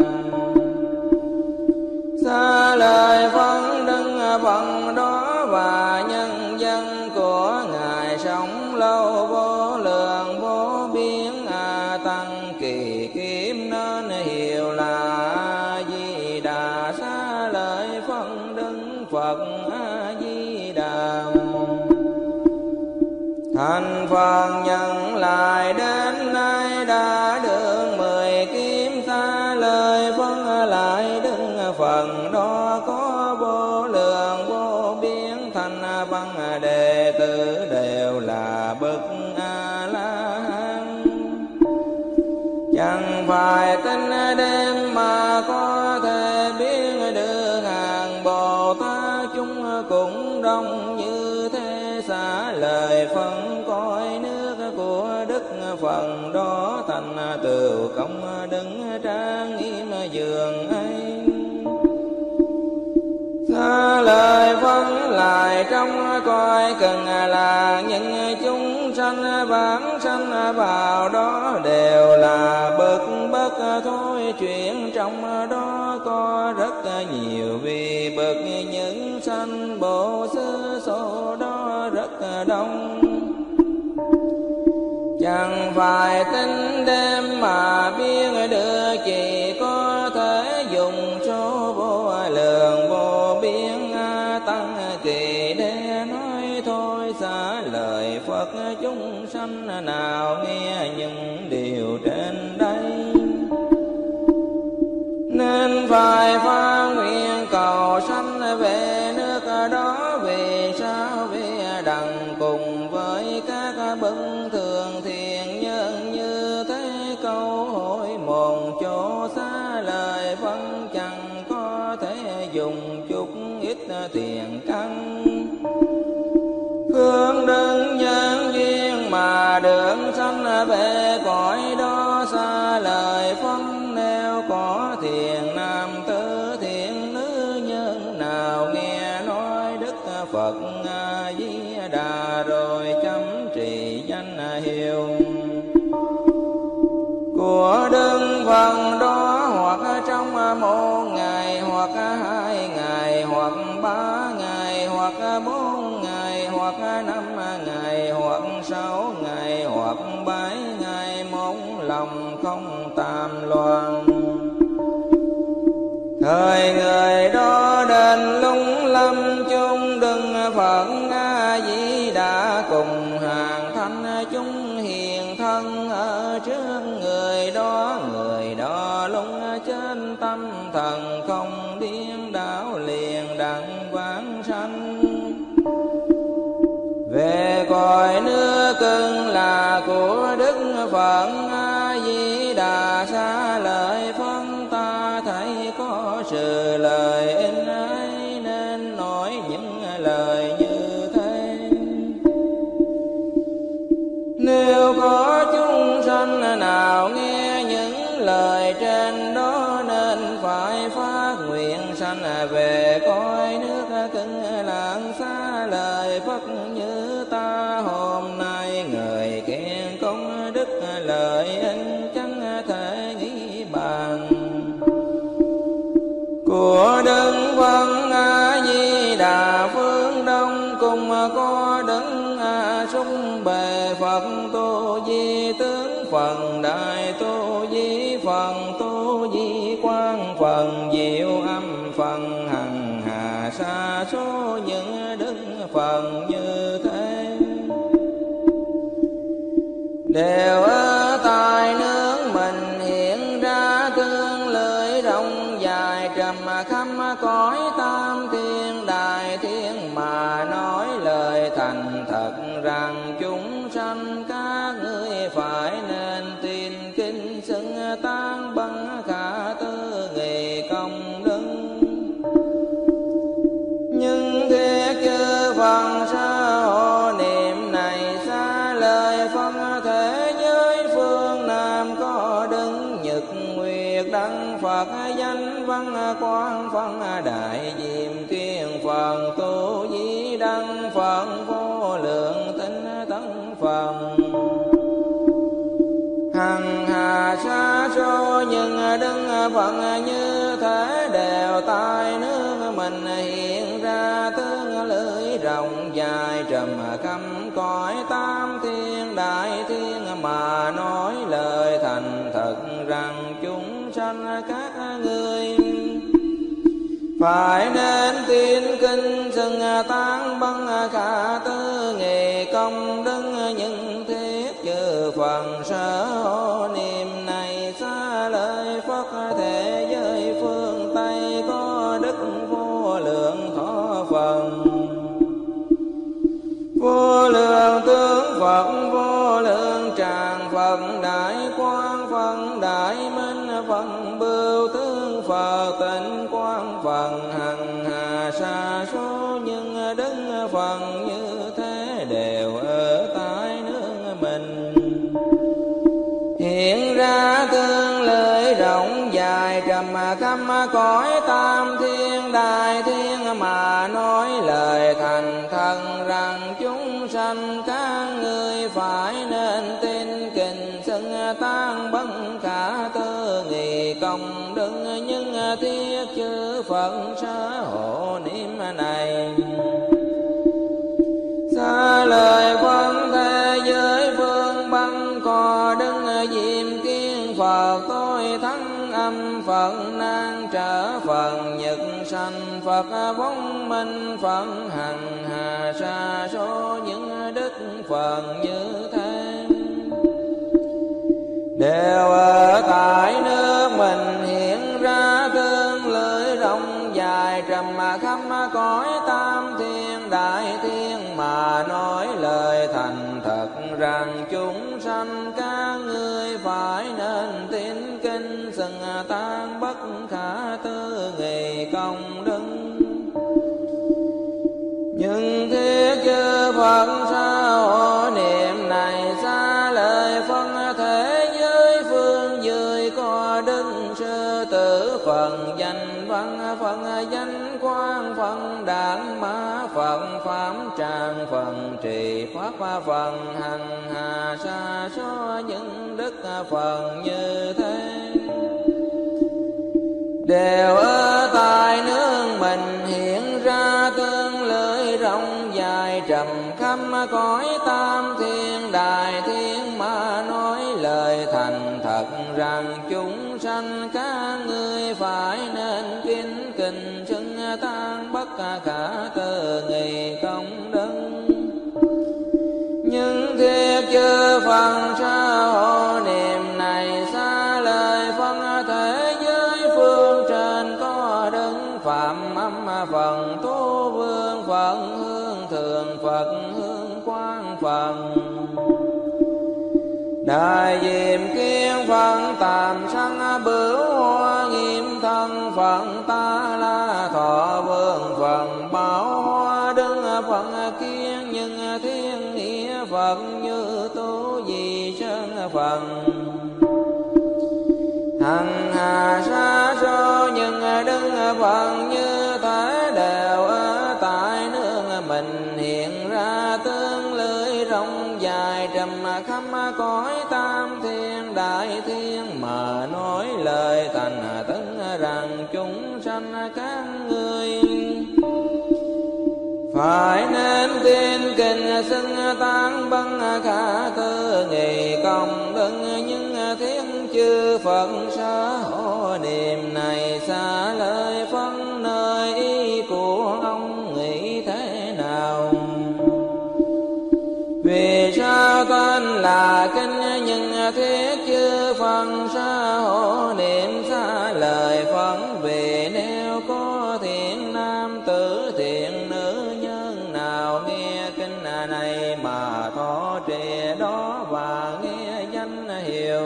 Xa lời phân Đức Phật đó, và nhân dân của Ngài sống lâu vô lượng vô biên. Tăng kỳ kiếm nên hiểu là A Di Đà. Xá lời phân Đức Phật A Di Đà. Thành Phật nhận lại đến đến nay đã được 10 kiếp xa lời phân lại đứng phần đó có vô lượng vô biên thành văn đệ tử đều là bậc A La Hán. Chẳng phải tính đêm mà có thể biết được hàng Bồ Tát chúng cũng đông như thế, xả lời phân cõi nước của đức phần đó thành tựu công đứng trang nghiêm giường ấy. Xá lời phân lại trong cõi cần là những chúng sanh vãng sanh vào đó đều là bậc bất thôi chuyện, trong đó có rất nhiều vị bậc những sanh bộ xứ số đó rất đông. Chẳng phải tính đêm mà biết được, chỉ có thể dùng số vô lượng vô biên tăng kỳ để nói thôi. Xá lời Phật chúng sanh nào nghe những điều trên đây, nên phải phát nguyện cầu sanh về nước đó. Vì sao? Vì đặng cùng với các bậc thường thiện nhân như thế câu hỏi một chỗ. Xá lời phân chẳng có thể dùng chút ít tiền căn, phương đơn nhân duyên mà được sanh về cõi đó. Xá lời phân nếu có thiện nam tử thiện nữ nhân nào nghe nói Đức Phật A Di Đà rồi chấm trì danh hiệu của Đức Phật đó, hoặc trong 1 ngày, hoặc 2 ngày, hoặc 3 ngày, hoặc 4 ngày, hoặc 5 ngày, hoặc 6 ngày, hoặc 7 ngày, một lòng không tam loạn. Thời người đó đến lung lâm chung Đức Phật A Di Đà cùng hàng thanh chúng hiền thân ở trước người đó. Người đó lung trên tâm thần không điên đảo liền đặng vãng sanh về cõi nước cưng là của Đức Phật A Di Đà. Xá lợi phân ta thấy có sự lời in ấy nên nói những lời như thế. Nếu có chúng sanh nào nghe những lời trên đó, nên phải phát nguyện sanh về cõi nước cưng lạng. Xá lời Phật như ta hôm nay người khen công đức lợi ích chẳng thể nghĩ bàn của Đức Phật A Di Đà. Phương Đông cùng có Đức A Sung Bề Phật Tu Di Tướng, phần Đại Tu Di, phần Tu Di Quang, phần Diệu Âm, phần Hằng Hà sa số những đức phần như thế. Đều ở tại nước mình hiện ra tương lưỡi rộng dài trầm khắp cõi tam thiên đại thiên, mà nói lời thành thật rằng chúng sanh các ngươi phải nên tin kinh xưng tán bằng khả tư nghị công đức. Nhưng thiết chư Phật sa hộ niệm này xa lời phân thế giới phương Nam có Đức Nhật Nguyệt Đăng Phật danh văn quang phân đại diệm kiên Phật Tu Di Đăng Phật vô lượng tinh tấn Phật hằng hà sa số những Đức Phật như thế đều tại nước mình hiện ra tương lưỡi rộng dài trầm khắp cõi tam thiên đại thiên, mà nói lời thành thật rằng chúng sanh các ngươi phải nên tin kinh xưng tán bằng khả tư nghị công đức những thiết chư phần sở hộ niệm này xa lời Phật. Thế giới phương Tây có đức vô lượng thọ phần, vô lượng tướng Phật, vô lượng tràng Phật, đại quang Phật, đại minh Phật, bưu tướng Phật, tịnh quang Phật, hằng hà sa số những đức Phật như thế đều ở tại nước mình. Hiện ra tương lợi rộng dài trầm khắp cõi tam thiên đại thiên, mà nói lời thành thần rằng chúng sanh các ngươi phải nên tin kính xưng tán bất khả tư nghị công đức những thiết chư Phật sở hộ niệm này. Xa lời Phật thế giới phương băng cò đứng diêm kiến Phật, tôi thắng âm Phật nan trở Phật, nhật sanh Phật vong minh Phật, hằng hà sa số những đức Phật như thế đều ở tại nước mình. Hiện ra tương lợi rộng dài trầm khắp cõi tam thiên đại thiên, mà nói lời thành thật rằng chúng sanh các ngươi phải nên tín kinh xưng tán bất khả tư nghị công đức nhưng thiết chư Phật sở hộ niệm này. Xa lời phân thế giới phương dưới có đức sư tử Phật, danh văn Phật, danh quang Phật, đản mã Phật, pháp tràng Phật, trì pháp Phật, hằng hà sa số những đức Phật như thế đều ở tại nước mình. Hiện ra tương lợi rộng dài trầm khắp cõi tam thiên đại thiên, mà nói lời thành thật rằng chúng sanh các ngươi phải nên kính kính xưng tán bất khả tư nghị công đức nhưng thiết chư Phật sở hộ niệm này. Xa lời Phật thế giới phương trên có đức Phạm âm Phật, Tố Vương Phật, Hương Thường Phật, Hương Quang Phật, Đại Diệm Kiến Phật, Tàm Sanh Bửu Hoa Nghiêm Thân Phật, Ta La Thọ Vương Phật, Bảo Hoa Đức Phật, Kiên Nhân Thiên Nghĩa Phật, Như Tú Di Sơn Phật, hằng hà sa số những đức Phật như thế đều ở tại nước mình. Hiện ra tương lợi rộng dài trầm khắp cõi tam thiên đại thiên, mà nói lời thành tấn rằng chúng sanh các ngươi phải nên tin kinh xưng tán bất khả tư nghị công đức những thiên chư Phật sở hộ niệm này. Xa lời phân nơi ý của ông nghĩ thế nào? Vì sao tên là kinh những thiết chư Phật sở hộ niệm? Xa lời Phật vì nếu có thiện nam tử thiện nữ nhân nào nghe kinh này mà thọ trì đó và nghe danh hiệu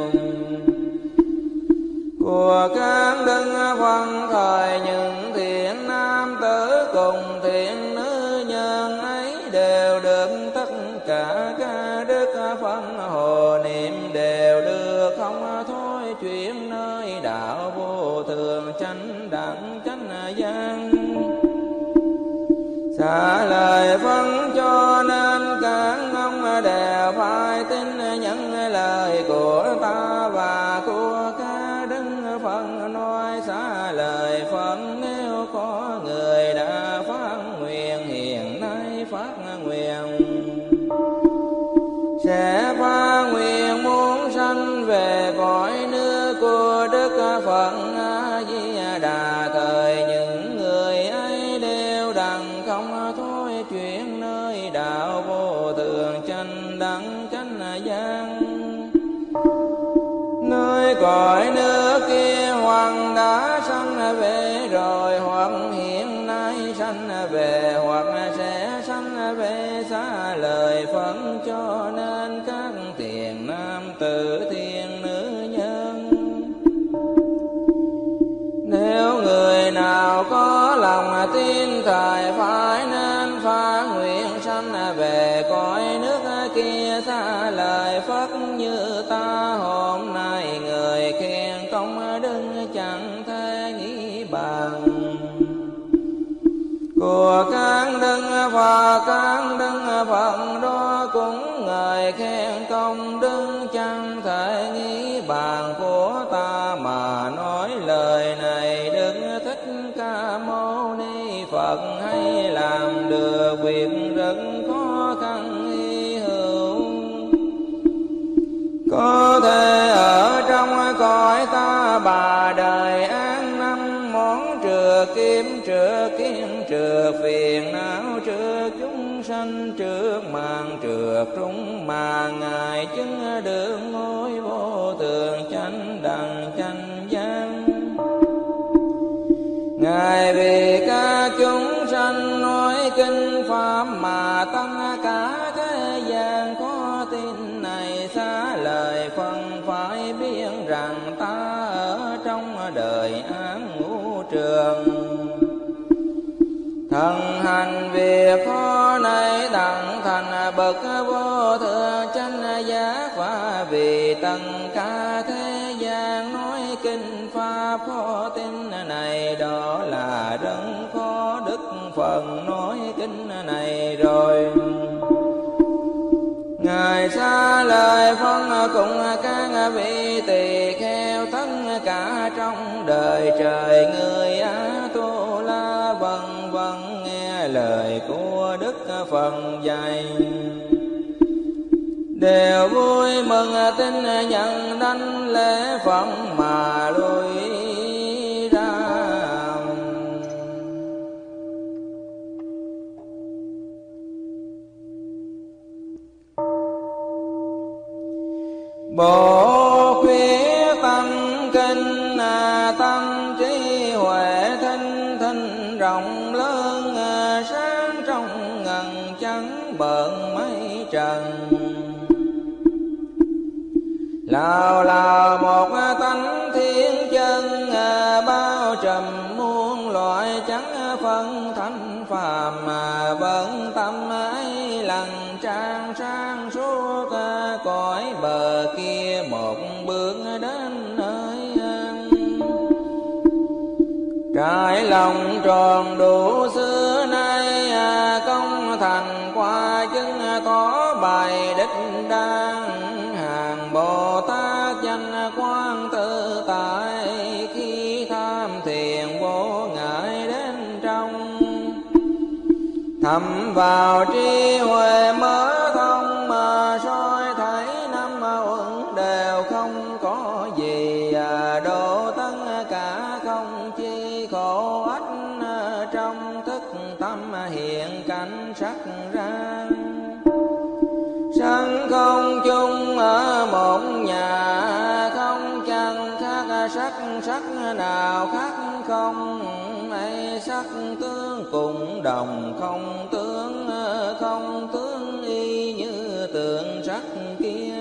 của các đức Phật, thời những thiện nam tử cùng thiện nữ nhân ấy đều được tất cả các đức Phật hộ niệm, đều được không thôi chuyển nơi đạo vô thường chánh đẳng chánh giác. Xa lời Phật cho nên các ông đều phải tin nhận lời của ta và của các đức Phật nói. Xa lời Phật nếu có người đã phát nguyện hiện nay phát nguyện sẽ phát nguyện muốn sanh về cõi nước của Đức Phật A Di Đà. Thời những người ấy đều đặng không thôi chuyển nơi đạo vô thường chánh đẳng chánh giác. cõi nước kia hoặc đã sanh về rồi, hoặc hiện nay sanh về, hoặc sẽ sanh về xa lời Phật. Cho nên các thiền nam tử thiền nữ nhân, nếu người nào có lòng tin thời phải nên phát nguyện sanh về cõi nước kia xa lời Phật. Như ta hôm nay người khen công đức chẳng thể nghĩ bằng, của các đức và các đức Phật đó cũng người khen công đức chẳng thể nghĩ bàn. Của ta mà nói lời này Đức Thích Ca Mâu Ni Phật hay làm được việc rất khó khăn hy hữu, có thể ở trong cõi ta bà đời an năm món trừ kiếm trừ phiền não trước chúng sanh, trước màn trượt trung mà ngài chứng được ngôi vô thường chánh đẳng chánh giác. Ngài vì các chúng sanh nói kinh pháp mà tất cả thế gian có tin này xá lời phân phải biết rằng ta ở trong đời án ngũ trường, thần hành việc khó này đặng thành bậc vô thượng chánh giác. Và vì tất cả thế gian nói kinh pháp khó tin này, đó là rất khó. Đức Phật nói kinh này rồi, ngài xa lời phân cùng các vị tỳ kheo tất cả trong đời trời người Á Tu La vân vân nghe lời của Đức Phật dạy, đều vui mừng tin nhận đảnh lễ Phật mà lui ra. Bộ khuyết tâm kinh tâm trí huệ thinh thinh rộng lớn, sáng trong ngần trắng bợn mây trần. Lào lào một tánh thiên chân, bao trùm muôn loại chẳng phân thanh phàm, mà vẫn tâm ấy lần trang sang suốt cõi bờ kia một bước đến nơi an. Trải lòng tròn đủ xưa nay, công thành qua chứng có bài đích đang. Hàng Bồ Tát danh quang tự tại, khi tham thiền vô ngại đến trong. Thầm vào trí huệ mở thông, mà soi thấy năm uẩn đều không có gì. Độ tất cả không chi khổ ách, trong thức tâm hiện cảnh sắc ra. Sanh không chung ở một nhà, không chẳng khác sắc, sắc nào khác không. Ấy sắc tướng cùng đồng, không tướng y như tượng sắc kia.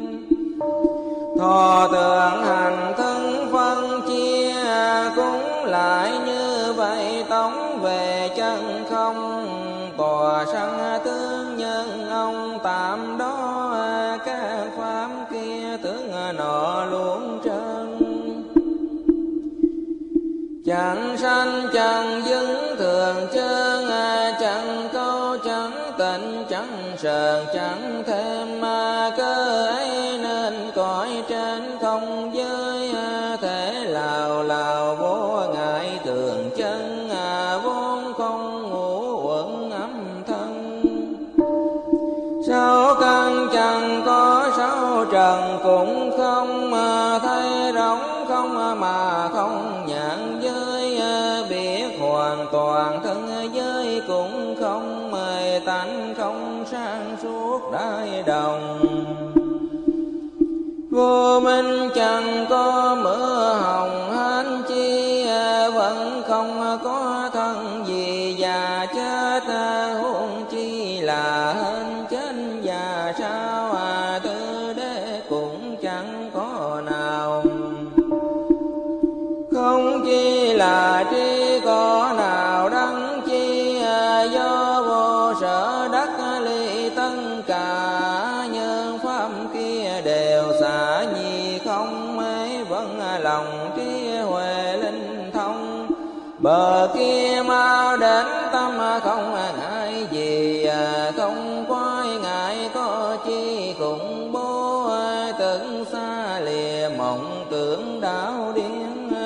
Thọ tưởng hành thân phân chia, cũng lại như vậy tống về chân không. Tòa sanh tướng nhân ông tạm đó, các pháp kia tướng nọ luôn trơn. Chẳng sanh chẳng dứng thường chân, chẳng câu chẳng tịnh chẳng sờn chẳng thêm. Cơ ấy nên cõi trên không giới, thể lào lào vô ngại thường chân. Vốn không ngũ uẩn âm thân, sáu căn chẳng có sáu trần cũng không. Thấy rỗng không mà không nhãn giới, biết hoàn toàn thân giới cũng không. Tánh không sang suốt đại đồng, Vô minh chẳng có mưa hồng hán chi, vẫn không có thân gì già chết, huống chi là hên chết già sao, tư đế cũng chẳng có nào. Không chi là tri có nào đắng chi, do vô sở đắc ly tất cả nhân pháp kia đều xả nhi không ấy, vẫn lòng trí huệ linh thông. Bờ kia mau đến tâm không ngại gì, không quay ngại có chi khủng bố, tưởng xa lìa mộng tưởng đảo điên.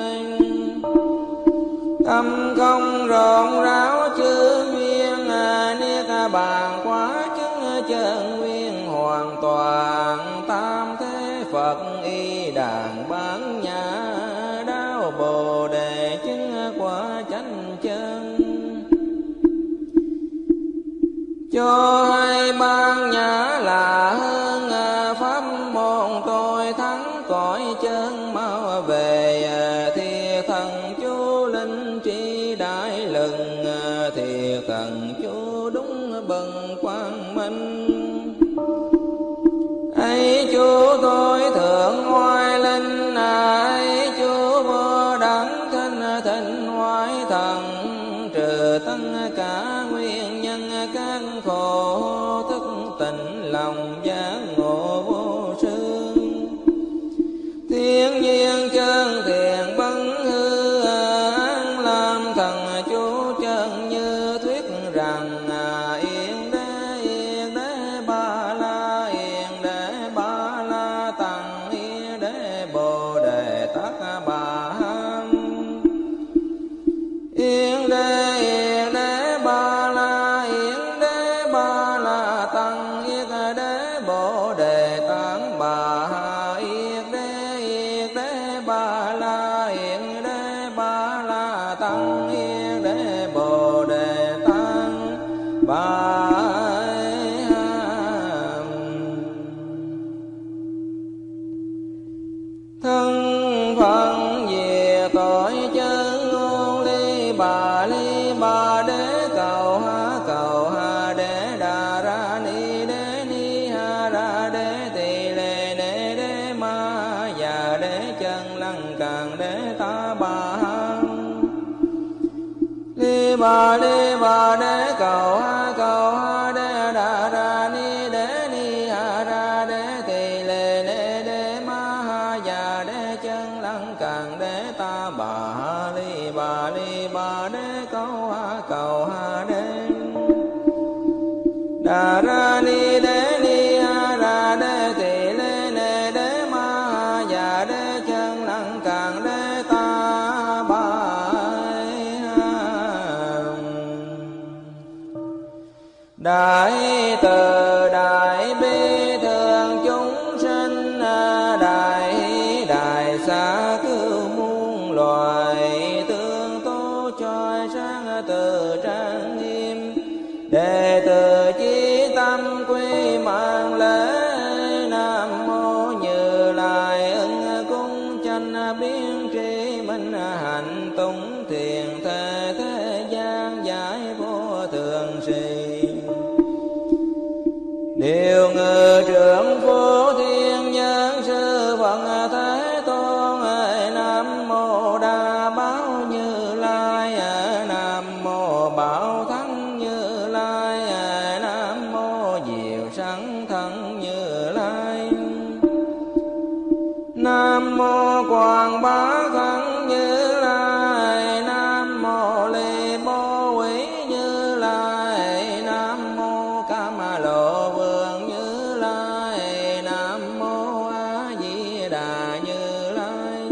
Tâm không rộn ráo chư nguyên, niết bàn quá chứng chân nguyên hoàn toàn. Tam thế Phật y đàn bán nhã, đáo Bồ đề chứng quả chánh chân. Cho hai ban nhã là hơn pháp môn, tôi thắng cõi chân mau về. Thiệt thần chú linh trí đại lừng, thiệt thần chú đúng bần quang minh. Ấy chú tôi thượng hoài linh, ấy chú vô đẳng thanh thịnh hoài thần. Trừ tất cả nguyên nhân các khổ, thức tỉnh lòng giác ngộ vô sư. Thiên nhiên chân thiện bấn hư, an làm thần chú chân như thuyết rằng. Yên đế ba la, yên đế ba la tăng, yên đế bồ đề tát bà ham. Yên đế ba la, yên đế ba la tăng, yên đế bồ đề tát bà ha. Yên đế ba la, yên đế ba la tăng, yên đế bồ đề tát bà. Thân phận về tội chân ngôn ly bà đế cầu ha đế đà ra ni ha ra đế tỳ lê nê đế ma già đế chân lăng càng đế ta bà ha. Ly bà đế cầu ha đế đà ra ni ha ra đế tỳ lê nê đế ma ha già đế chân lăng càng đế ta bà ha. Ly bà đế cầu ha đế đà ra ni ha ra đế tỳ lê nê đế ma ha già đế chân lăng càng đế ta bà ha. Đại từ đại bi thường chúng sinh, đại xá cứu muôn loài. Tương tố choi sáng từ trang nghiêm, đệ tử chí tâm quy mạng lễ. Nam mô Như Lai ưng cung chánh biến tri minh, hạnh tùng thiền thế thế gian giải vô thường sĩ. Điều ngự trưởng phổ thiên nhân sư Phật Thế Tôn. Nam mô Đa Bảo Như Lai, Nam mô Bảo Thắng Như Lai, Nam mô Diệu Sẵn Thân Như Lai, Nam mô Quảng Bá Thân Như Lai, Nam mô Ly Bố Quý Như Lai, Nam mô Cam Lộ Vương Như Lai, Nam mô A Di Đà Như Lai,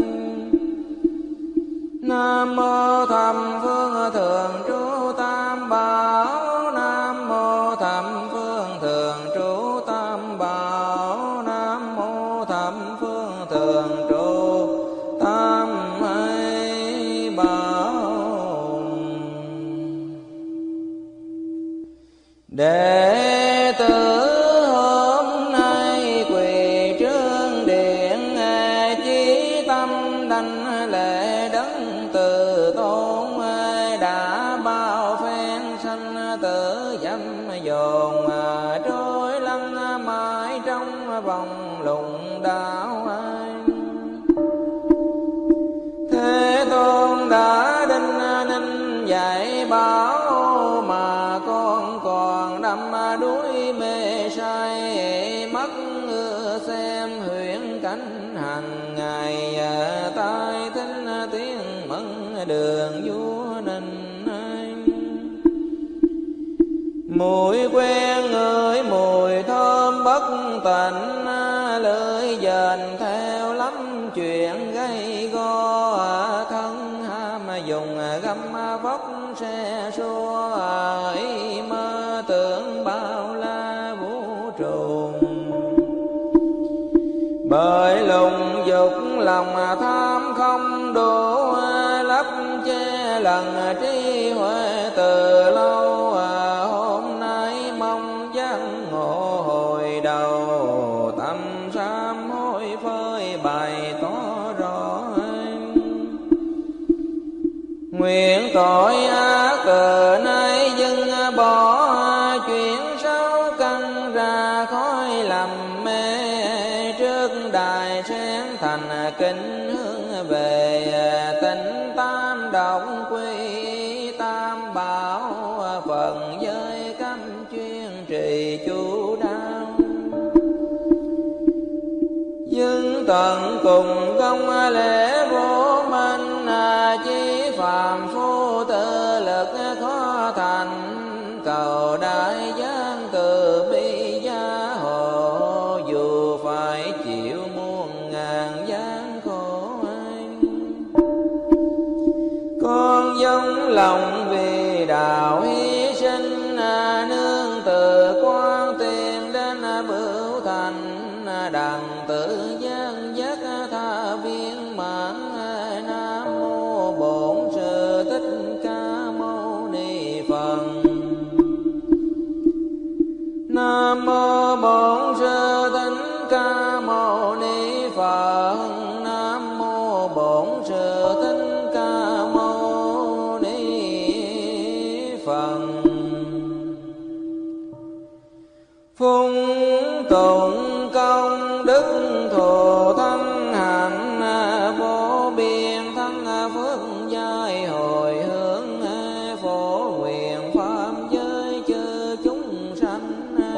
Nam mô Thầm Phương Thường Trú Tam Bảo, Nam mô Thầm Phương Thường Trú Tam Bảo, Nam mô Thầm Phương Thường Trú Tam Bảo. Đệ tử hôm nay quỳ trước điện đảnh lễ đấng từ tôn, đã bao phen sanh tử dâm dồn, trôi lăn mãi trong vòng lùng đạo. Thế Tôn đã đinh ninh dạy bảo, mà con còn đắm đuối mê say, mắt xem huyễn cảnh hằng ngày, tai thính tiếng mẫn đường vua ninh. Mùi quen ngửi mùi thơm bất tịnh, lưỡi dền theo lắm chuyện gây go, thân ham dùng găm vóc xe xua, ý mơ tưởng bao la vũ trụ. Bởi lùng dục lòng tham không đủ, lấp che lần trí huệ từ lâu, hôm nay mong giác ngộ hồi đầu, tâm sám hối phơi bày tỏ rõ. Nguyện tội ác cờ nay dừng bỏ, chuyển sáu căn ra khói lầm mê, trước đài sáng thành kính hướng về, tịnh tam động quy tam bảo, phần giới cấm chuyên trì chú đáo. Nhưng tận cùng công lễ vô minh, chí phàm phu tự lực khó thành, cầu đại giang từ bi gia hộ, dù phải chịu muôn ngàn gian khổ. Con dâng lòng vì đạo hy sinh, nương từ quan tìm đến bửu thành, đặng tự gian giác tha viên mãn. Nam mô Bổn Sư Thích Ca Mâu Ni Phật. Nam mô Bổn Sư Thích Ca Mâu Ni Phật. Nam mô Bổn Sư Thích Ca Mâu Ni Phật. Phung tụng công đức thù thân hạnh, vô biên thân phước giai hồi hướng, phổ nguyện pháp giới chư chúng sanh.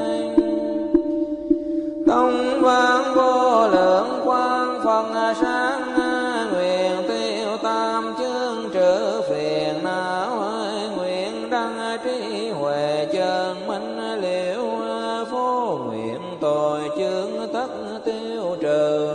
Tông vang vô lượng quang phần sáng, nguyện tiêu tam chương trừ phiền não, nguyện đăng trí huệ chân minh liễu, phổ nguyện tội chướng tất tiêu trừ.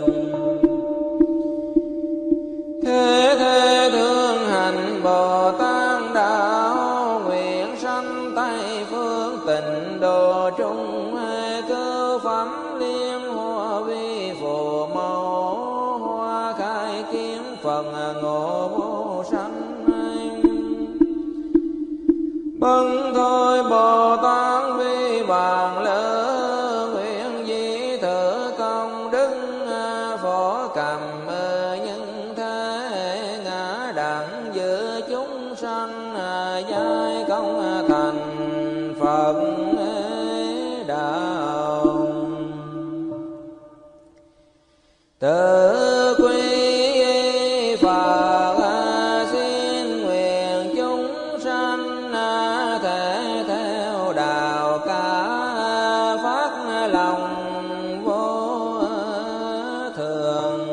Thế thế thương hành Bồ Tát đạo, nguyện sanh Tây phương tịnh độ trung, cứu phẩm liên hoa vi phù mẫu, hoa khai kiến phần ngộ vô sanh. Bần thôi Bồ Tát vi bàn lỡ, nguyện di thử công đức phổ cầm nhân thế, ngã đẳng giữa chúng sanh, giai công thành Phật đạo. Tự quy Phật xin nguyện chúng sanh, thể theo đạo cả phát lòng vô thường.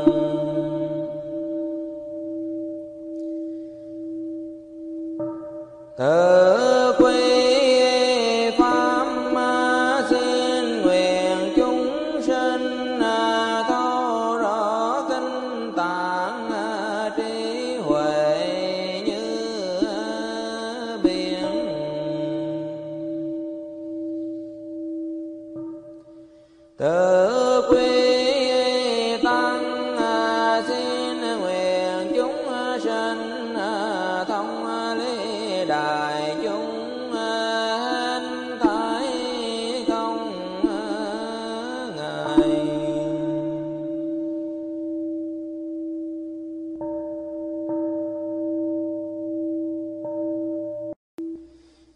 Tự quy pháp xin nguyện chúng sinh, thấu rõ kinh tạng trí huệ như biển. Tự quy tăng xin nguyện chúng sinh, thông lý đại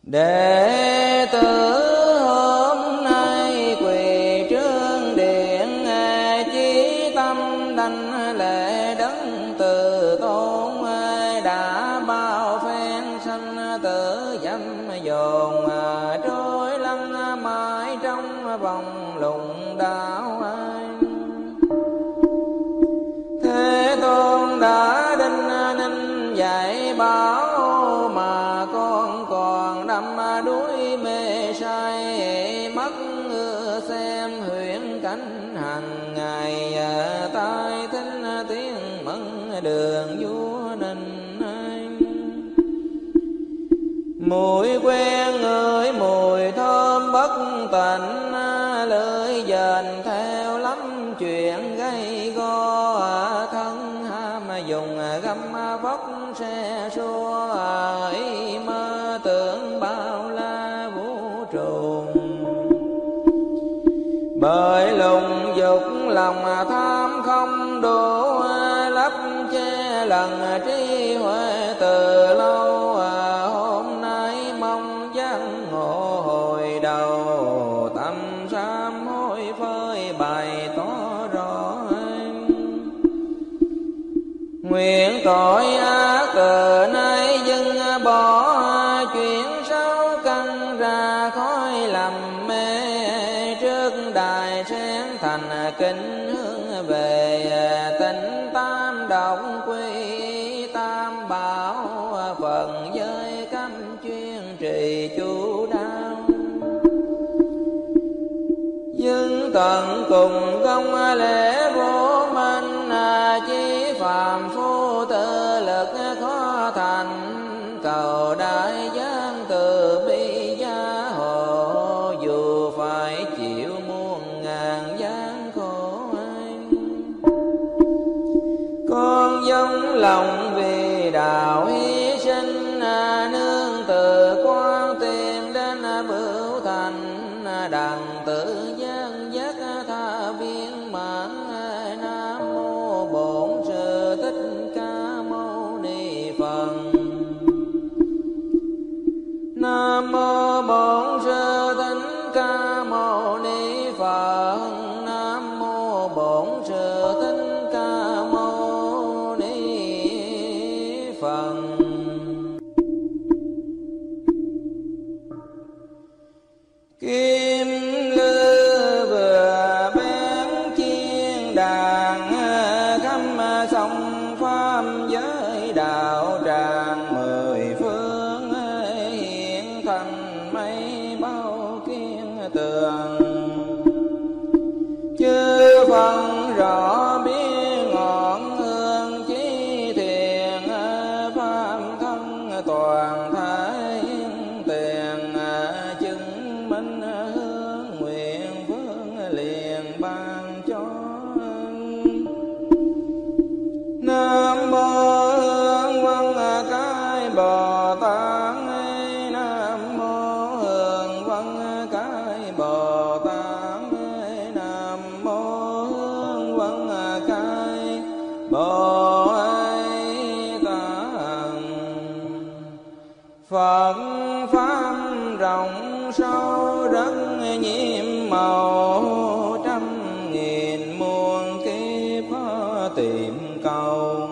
Đệ tử hôm nay quỳ trước điện, chí tâm đảnh lễ đấng từ tôn, đã bao phen sanh tử dâm dồn, trôi lăn mãi trong vòng lùng đạo. Thế Tôn đã đinh ninh dạy bảo, mà con còn đắm đuối mê say, mắt xem huyễn cảnh hàng ngày, tai thính tiếng mẫn đường vua Ninh. Mùi quen ngửi mùi thơm bất tịnh, lưỡi dền theo lắm chuyện gây go, thân ham dùng găm vóc xe xua, ý mơ tưởng bao la vũ trụ. Bởi lùng dục lòng tham không đủ, lấp che lần trí huệ từ lâu, hôm nay mong giác ngộ hồi đầu, tâm sám hối phơi bày tỏ rõ. Nguyện tội ác từ nay dừng bỏ, chuyển sáu căn ra khói lầm mê, trước đài sáng thành kính hướng về, tịnh tam động quy tam bảo, phần giới cấm chuyên trì chú đáo. Nhưng tận cùng công lễ vô minh, chí phàm phu tự lực khó thành, cầu đại giang từ bi gia hộ, dù phải chịu muôn ngàn gian khổ. Con dâng lòng vì đạo hy sinh, nương từ quan tìm đến bửu thành, đặng tự gian giác tha viên mãn. Nam mô Bổn Sư Thích Ca Mâu Ni Phật. Nam mô Bổn Sư Thích Ca Mâu Ni Phật. Nam mô Bổn Sư Thích Ca Mâu Ni Phật. Kim lư vừa bén chiên đàn, khăm sông pháp giới đạo tràng, mười phương hiện thành mây bao kiên tường. Chư phân rõ biết ngọn hương chí thiền, pháp thân toàn thái tiền, chứng minh hướng nguyện vương liền ban cho. Nam mô Hương Văn Cái Bồ Tát. Nam mô Hương Văn Cái Bồ Tát. Nam mô Hương Văn Cái Bồ Tát. Phật pháp rộng sâu rất nhiệm màu, trăm nghìn muôn kiếp tìm cầu.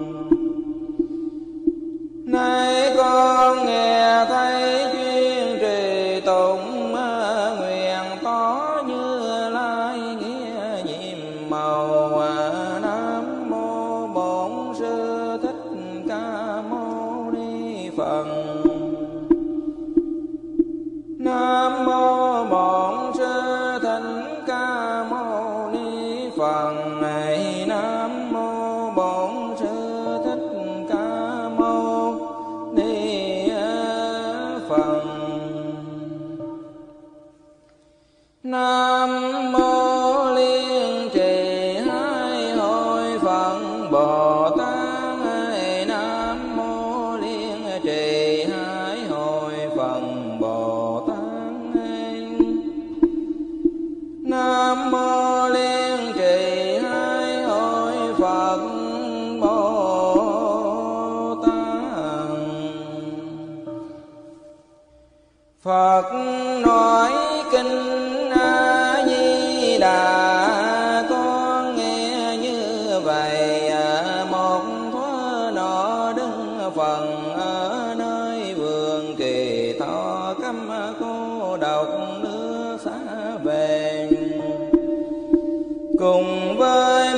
Nay con nghe thấy chuyên trì tụng, nguyện tỏ Như Lai nghĩa nhiệm màu. Nam mô Bổn Sư Thích Ca Mâu Ni Phật. Nam mô Bổn Sư Thích Ca Mâu Ni Phật. Nam mô Bổn Sư Thích Ca Mâu Ni Phật. Nam mô Liên Trì Hai Hội Phật Bồ Tát. Nam mô Liên Trì Hai Hội Phật Bồ Tát. Nam mô Liên Trì Hai Hội Phật Bồ Tát. Phật nói kinh A Di Đà, con nghe như vậy. Một thuở nọ đứng phần ở nơi vườn Kỳ Thọ, câm cô độc nước xa về, cùng với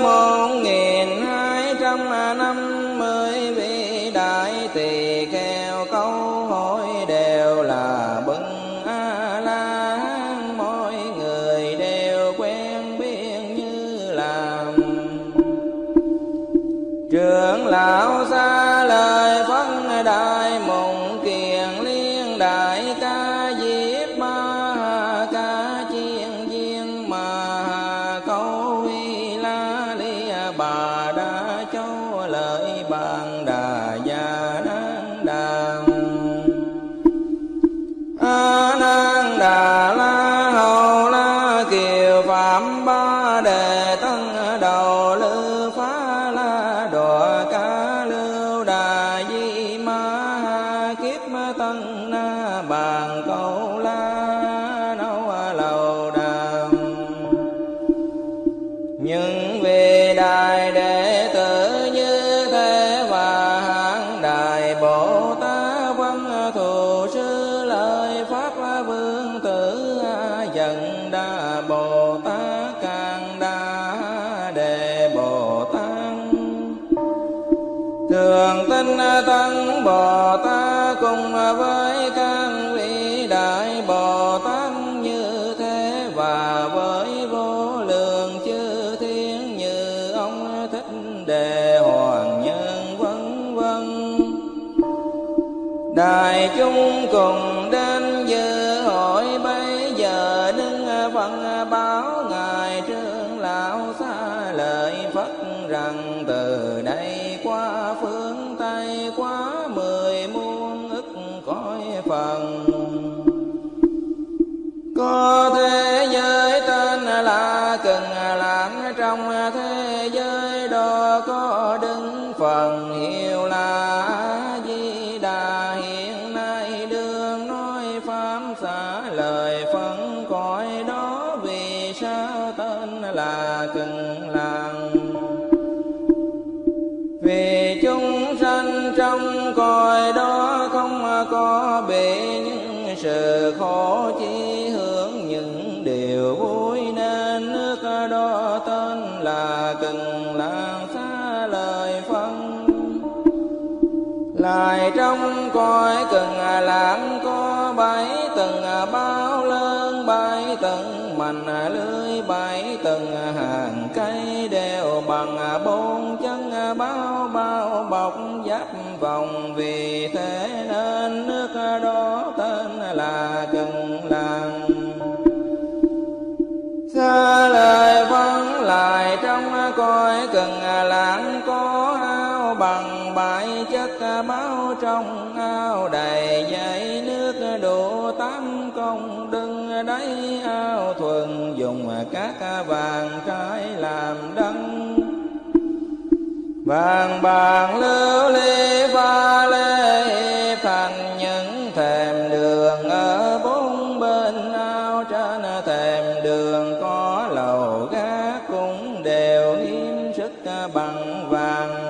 1250 vị đại tỳ kheo. Câu hỏi đều là bậc A La Hán, mỗi người đều quen biết như làm. Trưởng lão xa lời phân đại mộng kiền liên đại ca diếp ma ca chiên viên mà câu huy la li bà đã cho lời bàn đà gia nan đàm. A Nan Đà La Hầu La Kiều Phạm Ba Đề Tân Đầu Lư Phá La Đọa Ca Lưu Đà Di Ma Kiếp Tân Na Bàn Câu La Nâu Lầu Đàm. Nhưng vì đại đệ tử như thế và hạng đại Bồ Tát văn thù sư lời Pháp Vương Tử Dần Đa Bồ Tát Càng Đa Đề Bồ Tát Thường Tinh Tấn Bồ Tát cùng với các vị đại Bồ Tát như thế, và với vô lượng chư thiên như ông Thích Đề Hoàng Nhân vân vân. Đại chúng cùng đến dự hội bấy giờ, đứng phân báo ngài trưởng lão xa lời Phật rằng từ đây qua phương Tây, qua 10 muôn ức cõi phần, có thế giới tên là Cần Lãng. Trong thế giới đó có đứng phần hiệu là A Di Đà. Hiện nay đương nói pháp xả lời phân cõi đó, vì sao tên là Cần Lãng? Vì chúng sanh trong cõi đó không có bị những sự khổ, chi hướng những điều vui, nên nước đó tên là Cần Lãng xá lời phân. Lại trong cõi Cần Lãng có 7 tầng bao lớn, 7 tầng mành lưới, 7 tầng hàng cây đều bằng 4 chân bao bao bọc giáp vòng. Vì thế nên nước đó tên là Cần Lãng. Xa lời phân lại trong cõi Cần Lãng có ao bằng 7 chất báo, trong ao đầy dãy nước đủ 8 công đừng đáy ao thuần dùng các vàng trái làm đăng. Vàng bạc lưu ly pha lê thành những thềm đường ở 4 bên ao. Trên thềm đường có lầu gác cũng đều nghiêm sức bằng vàng.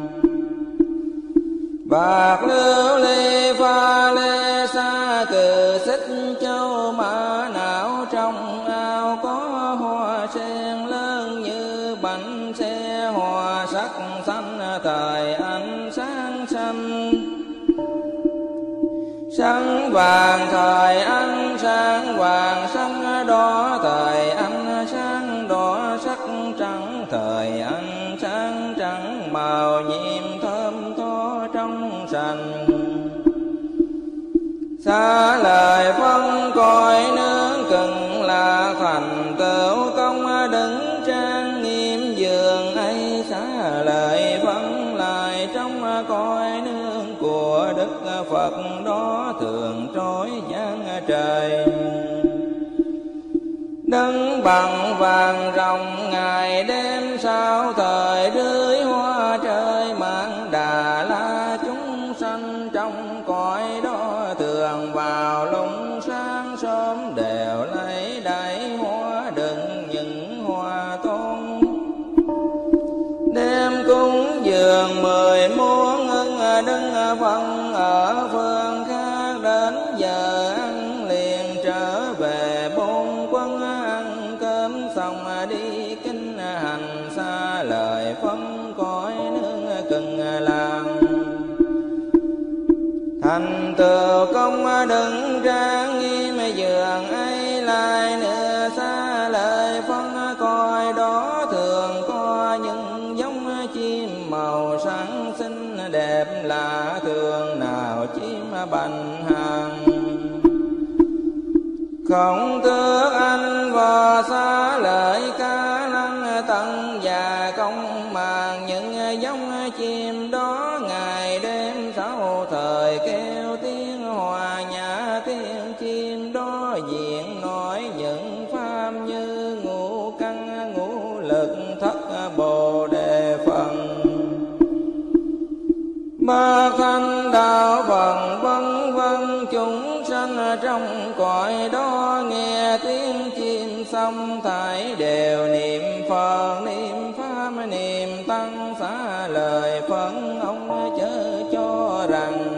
Bạc lưu ly pha lê xa cừ xích châu mã não. Trong ao có hoa sen lớn như bánh xe, hoa sắc xanh thời ánh sáng xanh. Sáng vàng thời ánh sáng vàng, sáng đỏ thời ánh sáng đỏ, sắc trắng thời ánh sáng trắng, màu nhiệm thơm tho trong sành. Xa lời phân cõi nước Cần là thành tựu công đứng trang nghiêm giường ấy. Xa lời phân lại trong cõi nước của Đức Phật đó thường trói giang trời. Đứng bằng vàng rồng ngày đêm sao thời rưới hoa trời mang Đà La. Chúng sanh trong cõi đó thường vào lúc sáng giường 10 muỗng đứng phân ở phương khác, đến giờ ăn liền trở về bốn quân, ăn cơm xong đi kinh hành xa lời phân cõi nước Cần Làm. Thành tựu công đứng trang nghiêm giường ấy, lại nữa xa lời phân coi đó thường có những giống chim màu sáng xinh đẹp lạ thường, nào chim bành hàng không tước anh vò xa lợi ca lăng tận và công màng. Những giống chim đó ngày đêm sáu thời kêu tiếng hòa nhã, tiếng chim đó diện nói những pháp như ngũ căn ngũ lực thất bồ đề phần ba thanh đạo phần vân vân. Chúng sanh trong cõi đó nghe tiếng chim xong thảy đều niệm Phật niệm pháp niệm tăng xá lời phân. Ông chớ cho rằng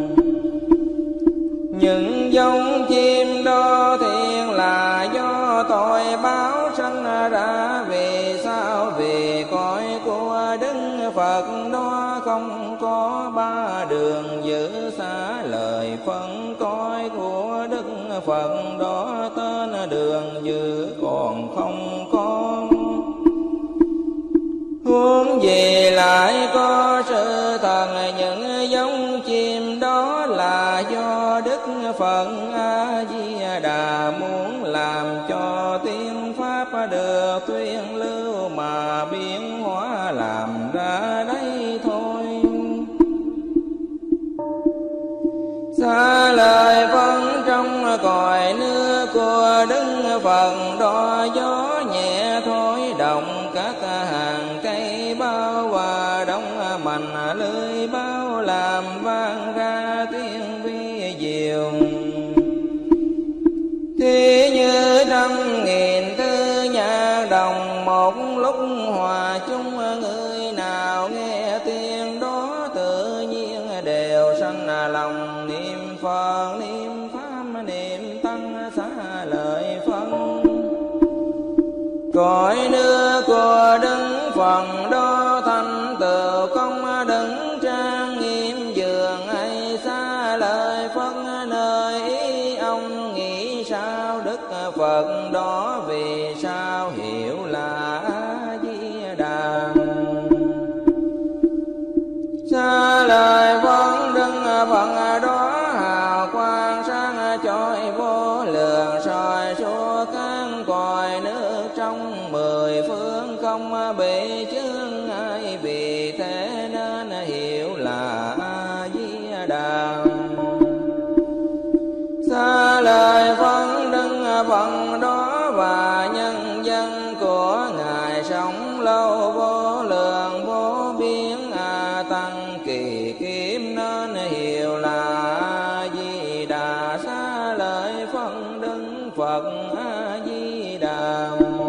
những giống chim đó thiện là do tội báo sanh ra. Vì sao? Vì cõi của Đức Phật đó không có ba đường giữ xá lời phân. Cõi của Đức Phật đó tên đường giữ còn không có, huống gì lại có sự thần. Những giống chim đó là do Đức Phật A Di Đà muốn làm cho tiếng pháp được tuyên lưu mà biến hóa làm ra đây thôi. Xa lời phân trong cõi nước của Đức Phật đó gió nhẹ thổi động các hàng cây bao, và đông mạnh lưới bao làm vang ra tiếng vi diệu. Thì như 100.000 thư nhạc đồng một lúc hòa chung, người nào nghe tiếng đó tự nhiên đều sanh lòng niệm Phật niệm pháp niệm tăng xá lợi phân. Cõi nước của Đức Phật đó thành tựu công đứng trang nghiêm giường ấy, xá lợi phân nơi ý ông nghĩ sao. Đức Phật đó vì sao hiểu là A Di Đà. Xá lợi phân Đức Phật đó hào quang sáng chói vô lượng, soi suốt các cõi nước trong 10 phương không bị chướng ngại. Vì thế nên hiểu là A Di Đà. Xá lợi phân Đức Phật đó và nhân dân của Ngài sống lâu vô lượng vô biên tăng kỳ kiếm, nên hiểu là A Di Đà. Xá lợi phân Đức Phật A Di Đà.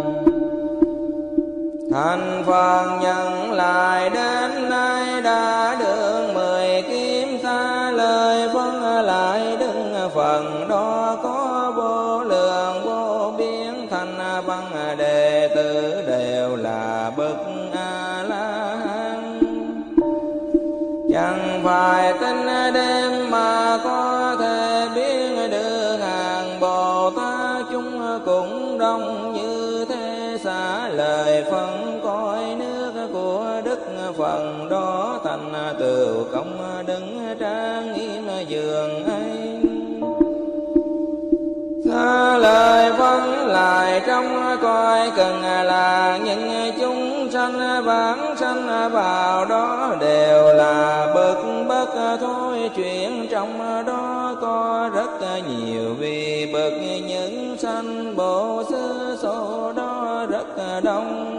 Thành Phật nhận lại đến nay đã được 10 kiếm, xá lợi phân lại Đức Phật đó có vô lượng vô biên thành văn đệ tử đều là bậc A La Hán. Chẳng phải tính đêm mà có thể biết được hàng Bồ Tát chúng cũng đông như thế. Xá lợi phân cõi nước của Đức Phật đó thành tựu công đứng trang nghiêm giường ấy. Xá lợi phân lại trong cõi Cần là những chúng sanh vãng sanh vào đó đều là bậc bất thôi. Chuyện trong đó có rất nhiều, vì bậc những sanh bộ xứ số đó rất đông.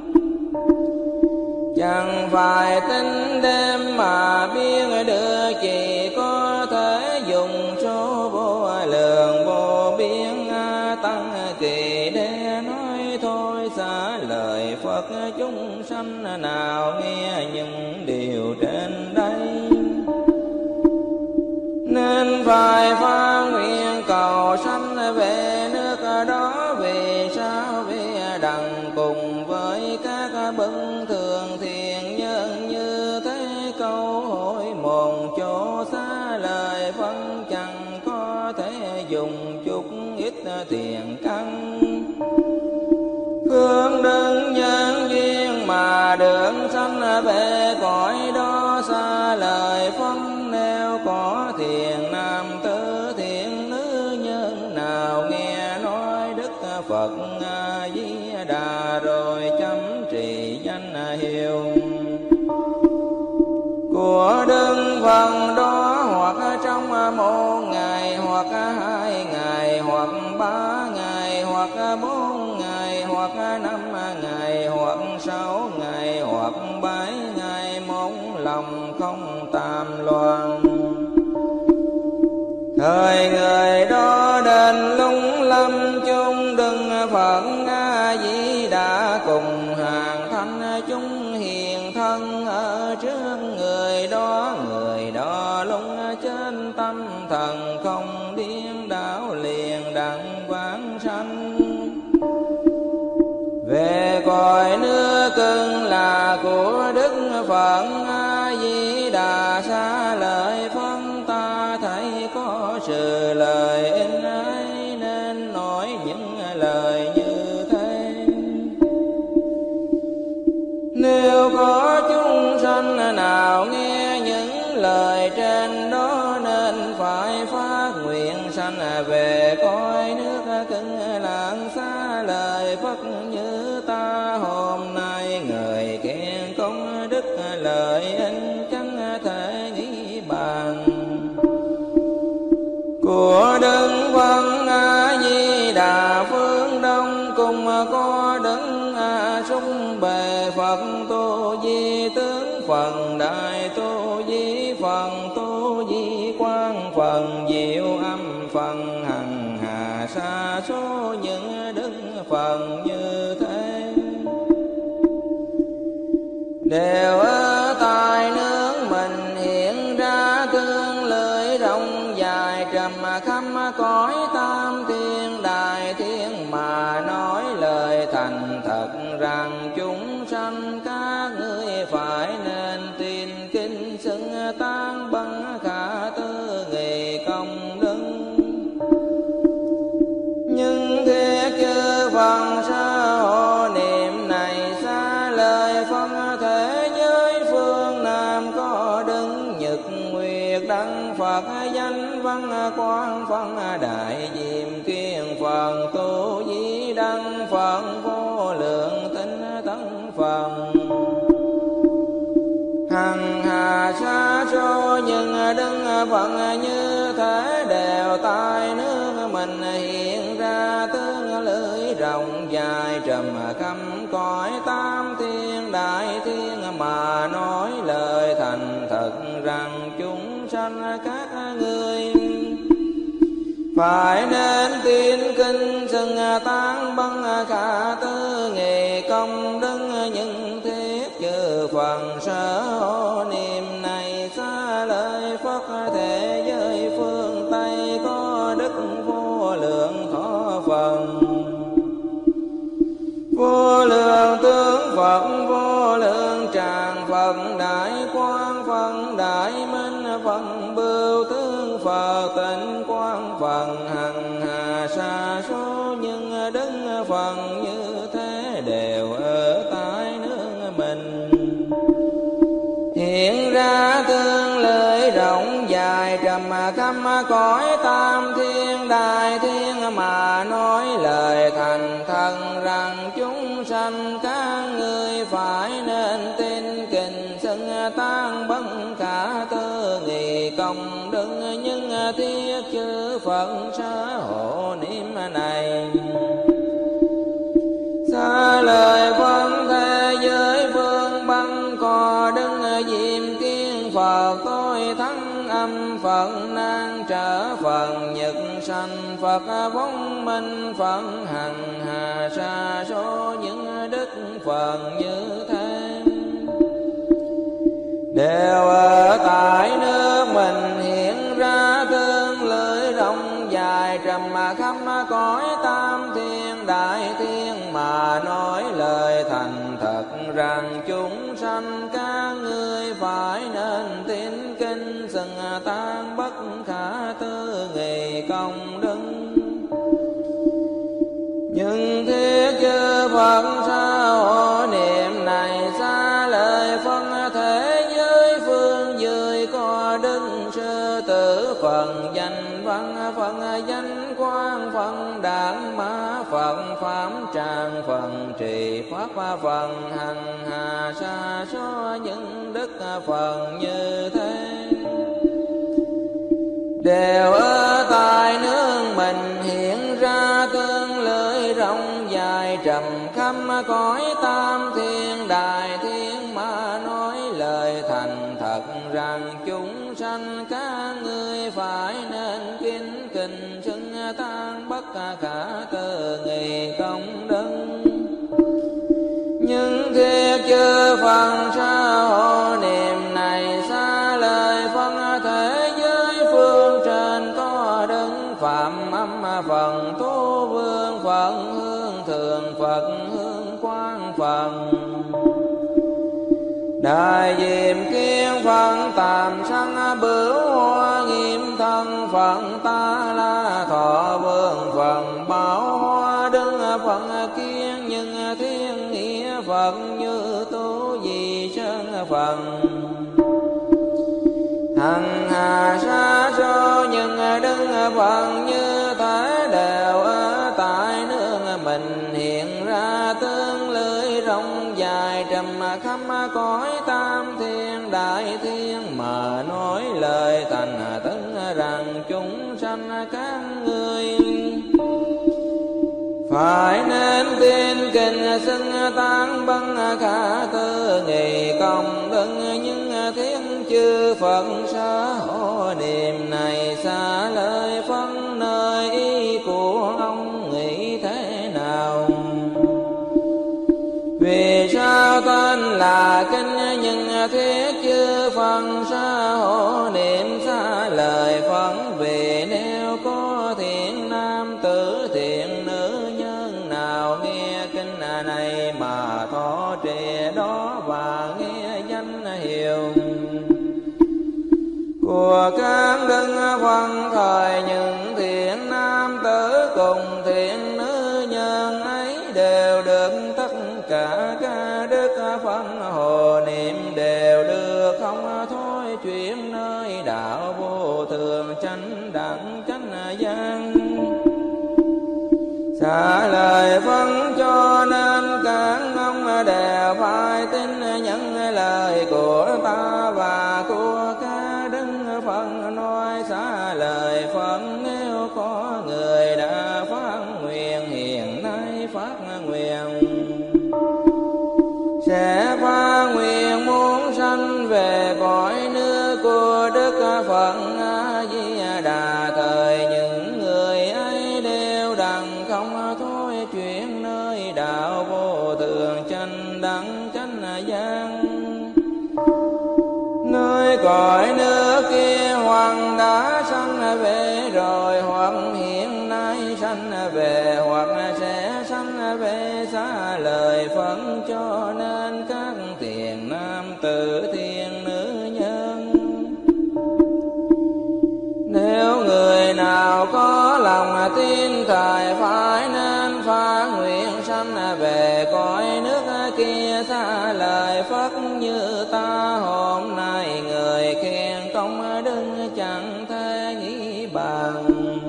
Chẳng phải tính đêm mà biết được, chỉ có thể dùng số vô lượng vô biên tăng kỳ để nói thôi. Xá lợi Phật chúng sanh nào nghe những chuyện điều trên đây. Nên phải phát nguyện cầu sanh về nước đó. Vì sao? Vì đặng cùng với các bậc thường thiện nhân như thế câu hỏi một chỗ xa lời phân chẳng có thể dùng chút ít tiền căn. Phương đức nhân duyên mà được sanh về cõi đó xa lời phân. Nếu có thiện nam tử thiện nữ nhân nào nghe nói Đức Phật A Di Đà rồi chấm trì danh hiệu của Đức Phật đó, hoặc trong 1 ngày, hoặc 2 ngày, hoặc 3 ngày, hoặc 4 ngày, hoặc 5 ngày, hoặc 6 ngày, hoặc 7 ngày, một lòng không tam loạn. Thời người đó đến lung lâm chung Đức Phật A Di Đà cùng hàng thanh chúng hiền thân ở trước người đó. Người đó lung trên tâm thần không điên đảo liền đặng vãng sanh về cõi nước cưng là của Đức Phật A Di Đà. Xa lời phân ta thấy có sự lời in ấy nên nói những lời như thế. Nếu có chúng sanh nào nghe những lời trên đó nên phải phát nguyện sanh về cõi nước cưng lạng xa lời Phật như ta hôm nay. Người khen công đức lời in chẳng thể nghĩ bàn của Đức Phật A Di Đà. Phương Đông cùng có Đức A Sung Bề Phật Tu Di Tướng, phần Đại Tu Di, phần Tu Di Quang, phần Diệu Âm, phần Hằng Hà sa số những đức phần như thế. Đều ở tại nước mình hiện ra tương lưỡi rộng dài trầm khắp cõi tam thiên đại thiên mà nói lời thành thật rằng chúng sanh các ngươi phải nên tin kinh xưng tán bằng khả tư nghị công đức. Nhưng thiết chư Phật sa hộ niệm này xa lời phân thế giới phương Nam có Đức Nhật Nguyệt Đăng Phật danh văn quang phân đại diệm kiên Phật Tu Di Đăng Phật vô lượng tinh tấn Phật hằng hà sa số nhưng Đức Phật như thế đều tại nước mình hiện ra tương lưỡi rộng dài trầm khắp cõi tam thiên đại thiên mà nói lời thành thật rằng chúng sanh các ngươi phải nên tin kinh xưng tán bằng khả tư nghị công đức. Những thiết chư Phật sở hộ niệm này xa lời Phật thế giới phương Tây có đức vô lượng thọ Phật, vô lượng tướng Phật, vô lượng tràng Phật, đại quang Phật, đại minh Phật, bưu tướng Phật, tịnh quang Phật, hằng hà sa số những đức Phật như thế đều ở tại nước mình hiện ra tương lưỡi rộng dài trầm khắp cõi tam thiên đại thiên mà nói lời thành thần rằng chúng sanh các ngươi phải nên tin kinh xưng tán bất khả tư nghị công đức. Nhưng thiết chư Phật sở hộ niệm này xa lời phân thế giới phương Bắc có Đức Diệm Kiên Phật tôi thắng âm Phật nan trở Phật nhật sanh Phật vong minh Phật hằng hà sa số những đức Phật như thế. đều ở tại nước mình hiện ra tương lưỡi rộng dài trầm khắp cõi tam thiên đại thiên mà nói lời thành thật rằng chúng sanh các ngươi phải nên tín kinh xưng tan bất khả tư nghị công đức. Nhưng thiết chư Phật sao hộ niệm này xa lời phân thế giới phương dưới có đức sư tử phần danh văn phần danh quang phần đản mã phần pháp trang phần trì pháp phần hằng hà sa số những đức phần như thế đều ở tại nước mình hiện ra tương lưỡi rộng dài trầm khắp cõi tam thiên đại thiên mà nói lời thành thật rằng chúng sanh các ngươi phải nên kính kình xưng tan bất khả tư nghị công đức. Nhưng thiết chư Phật sao hộ niệm này xa lời phân thế giới phương trên có đức phạm âm phần tu vương phần hương thường Phật hương quang phần đại diệm kiên phần tạm sanh bửu hoa nghiêm thân phần ta la thọ vương phần bảo hoa đứng phần kiên nhưng thiên nghĩa Phật như tu di sơn phần hằng hà sa số nhưng đứng Phật như thế đều ở tại nước mình hiện ra tương lưỡi rộng dài trầm khắp cõi tam thiên đại thiên mà nói lời thành tấn rằng chúng sanh các ngươi phải nên tin kinh xưng tán bất khả tư nghị công đức. Nhưng thiên chư Phật sở hộ niệm này xa lời phân nơi ý của ông nghĩ thế nào? Vì sao tên là kinh nhưng thiết chư Phật sở hộ niệm xa lời phân? Vì nếu có thiện nam tử thiện nữ nhân nào nghe kinh này mà thọ trì đó và nghe danh hiệu của các đức Phật thời những thiện nam tử cùng thiện nữ nhân ấy đều được tất cả các đức Phật hộ niệm đều được không thôi chuyển nơi đạo vô thường chánh đẳng chánh giác xả lời phân cho nên các ông đều phải tin những lời của ta và của các đức Phật nói xả lời Phật. Nếu có người đã phát nguyện hiện nay phát nguyện sẽ phát nguyện muốn sanh về cõi nước của Đức Phật A Di Đà thời những người ấy đều đặng không thôi chuyển nơi đạo vô thường chánh đẳng chánh giác nơi cõi nước kia hoặc đã sanh về rồi hoặc hiện nay sanh về hoặc sẽ sanh về xá lời Phật. Cho nên các thiện nam tử thiện nữ nhân nếu người nào có lòng tin thời phải nên phát nguyện sanh về cõi nước kia xá lời Phật. Như ta hôm nay người khen công đức chẳng thể nghĩ bằng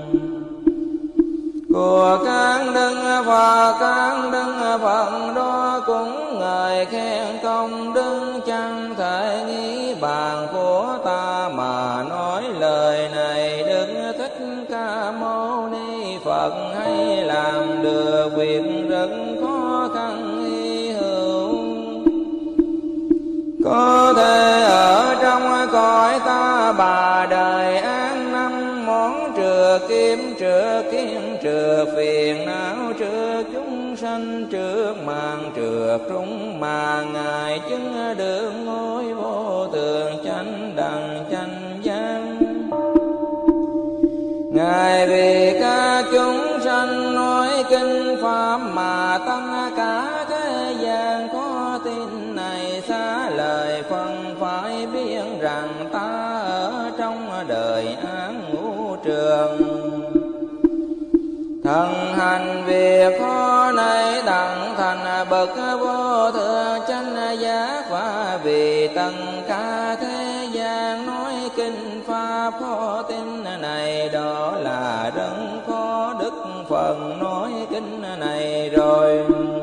của các đức Phật. Các đức Phật đó cũng người khen công đức chẳng thể nghĩ bàn của ta mà nói lời này. Đức Thích Ca Mâu Ni Phật hay làm được việc rất khó khăn hy hữu có thể ở trong cõi ta bà đời an năm món trừ kiếm trừ phiền não trừ chúng sanh sanh trước màn trượt trung, mà ngài chứng được ngôi vô thượng chánh đẳng chánh giác. Ngài vì các chúng sanh nói kinh pháp, mà tất cả thế gian có tin này, xá lời phân phải biết rằng ta ở trong đời án ngũ trường. Thần hành việc khó này đặng thành bậc vô thượng chánh giác, và vì tất cả thế gian nói kinh pháp khó tin này, đó là rất khó đức phần nói kinh này rồi.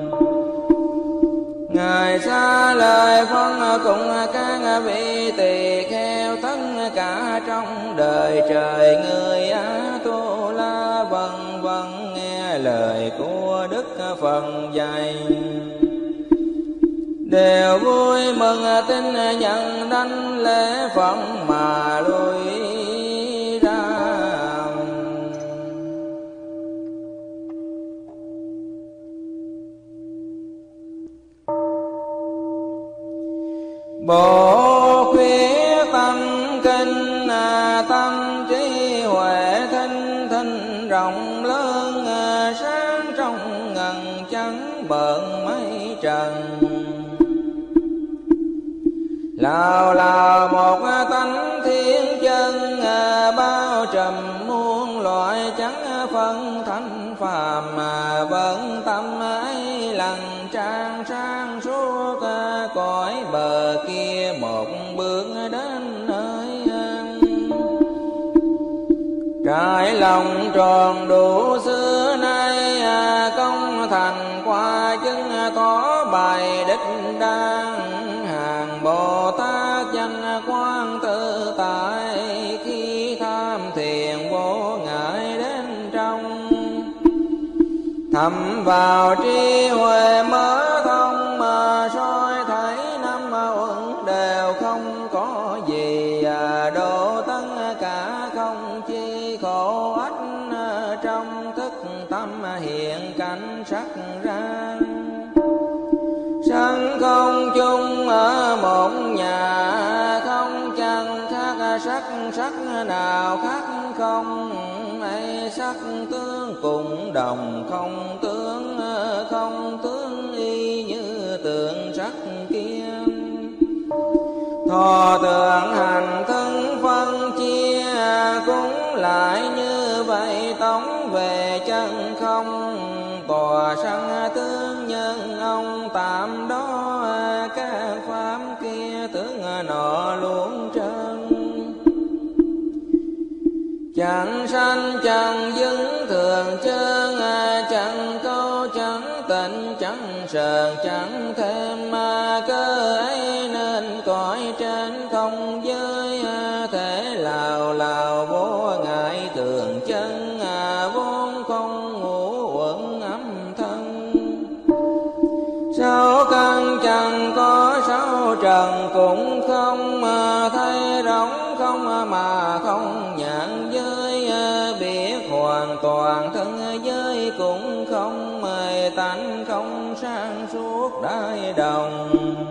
Ngài xá lời phân cùng các vị tỳ kheo, tất cả trong đời trời người Á Tu La vân vân nghe lời của đức phần dạy, đều vui mừng tin nhận đảnh lễ Phật mà lui ra. Bộ khuyết tâm kinh, tâm trí huệ thinh thinh rộng lớn, sáng trong ngần trắng bợn mây trần. Lào lào một tánh thiên chân, bao trùm muôn loại trắng phân thanh phàm, mà vẫn tâm ấy lần trang sang suốt cõi bờ kia, một bước đến nơi an. Trải lòng tròn đủ xưa nay, công thành qua chứng tỏ bài đích đang. Hàng Bồ Tát danh quang tự tại, khi tham thiền vô ngại đến trong. Thầm vào trí huệ mở thông, mà soi thấy năm uẩn đều không có gì, độ tất cả không chi khổ ách. Trong thức tâm hiện cảnh sắc ra, sanh không chung ở một nhà, không chẳng khác sắc, sắc nào khác không. Ấy sắc tướng cùng đồng, không tướng không tướng y như tượng sắc kia. Thọ tưởng hành thân phân chia, cũng lại như vậy tống về chân không. Tòa sanh tướng nhân ông tạm đó, các pháp kia tướng nọ luôn trơn. Chẳng sanh chẳng dứng thường chân, chẳng câu chẳng tịnh chẳng sờn chẳng thêm. Cơ ấy nên cõi trên không giới, thể lào lào vô ngại thường chân. Vốn không ngũ uẩn âm thân, sáu căn chẳng có sáu trần cũng không. Thấy rỗng không mà không nhãn giới, biết hoàn toàn thân giới cũng không. Tánh không sang suốt đại đồng,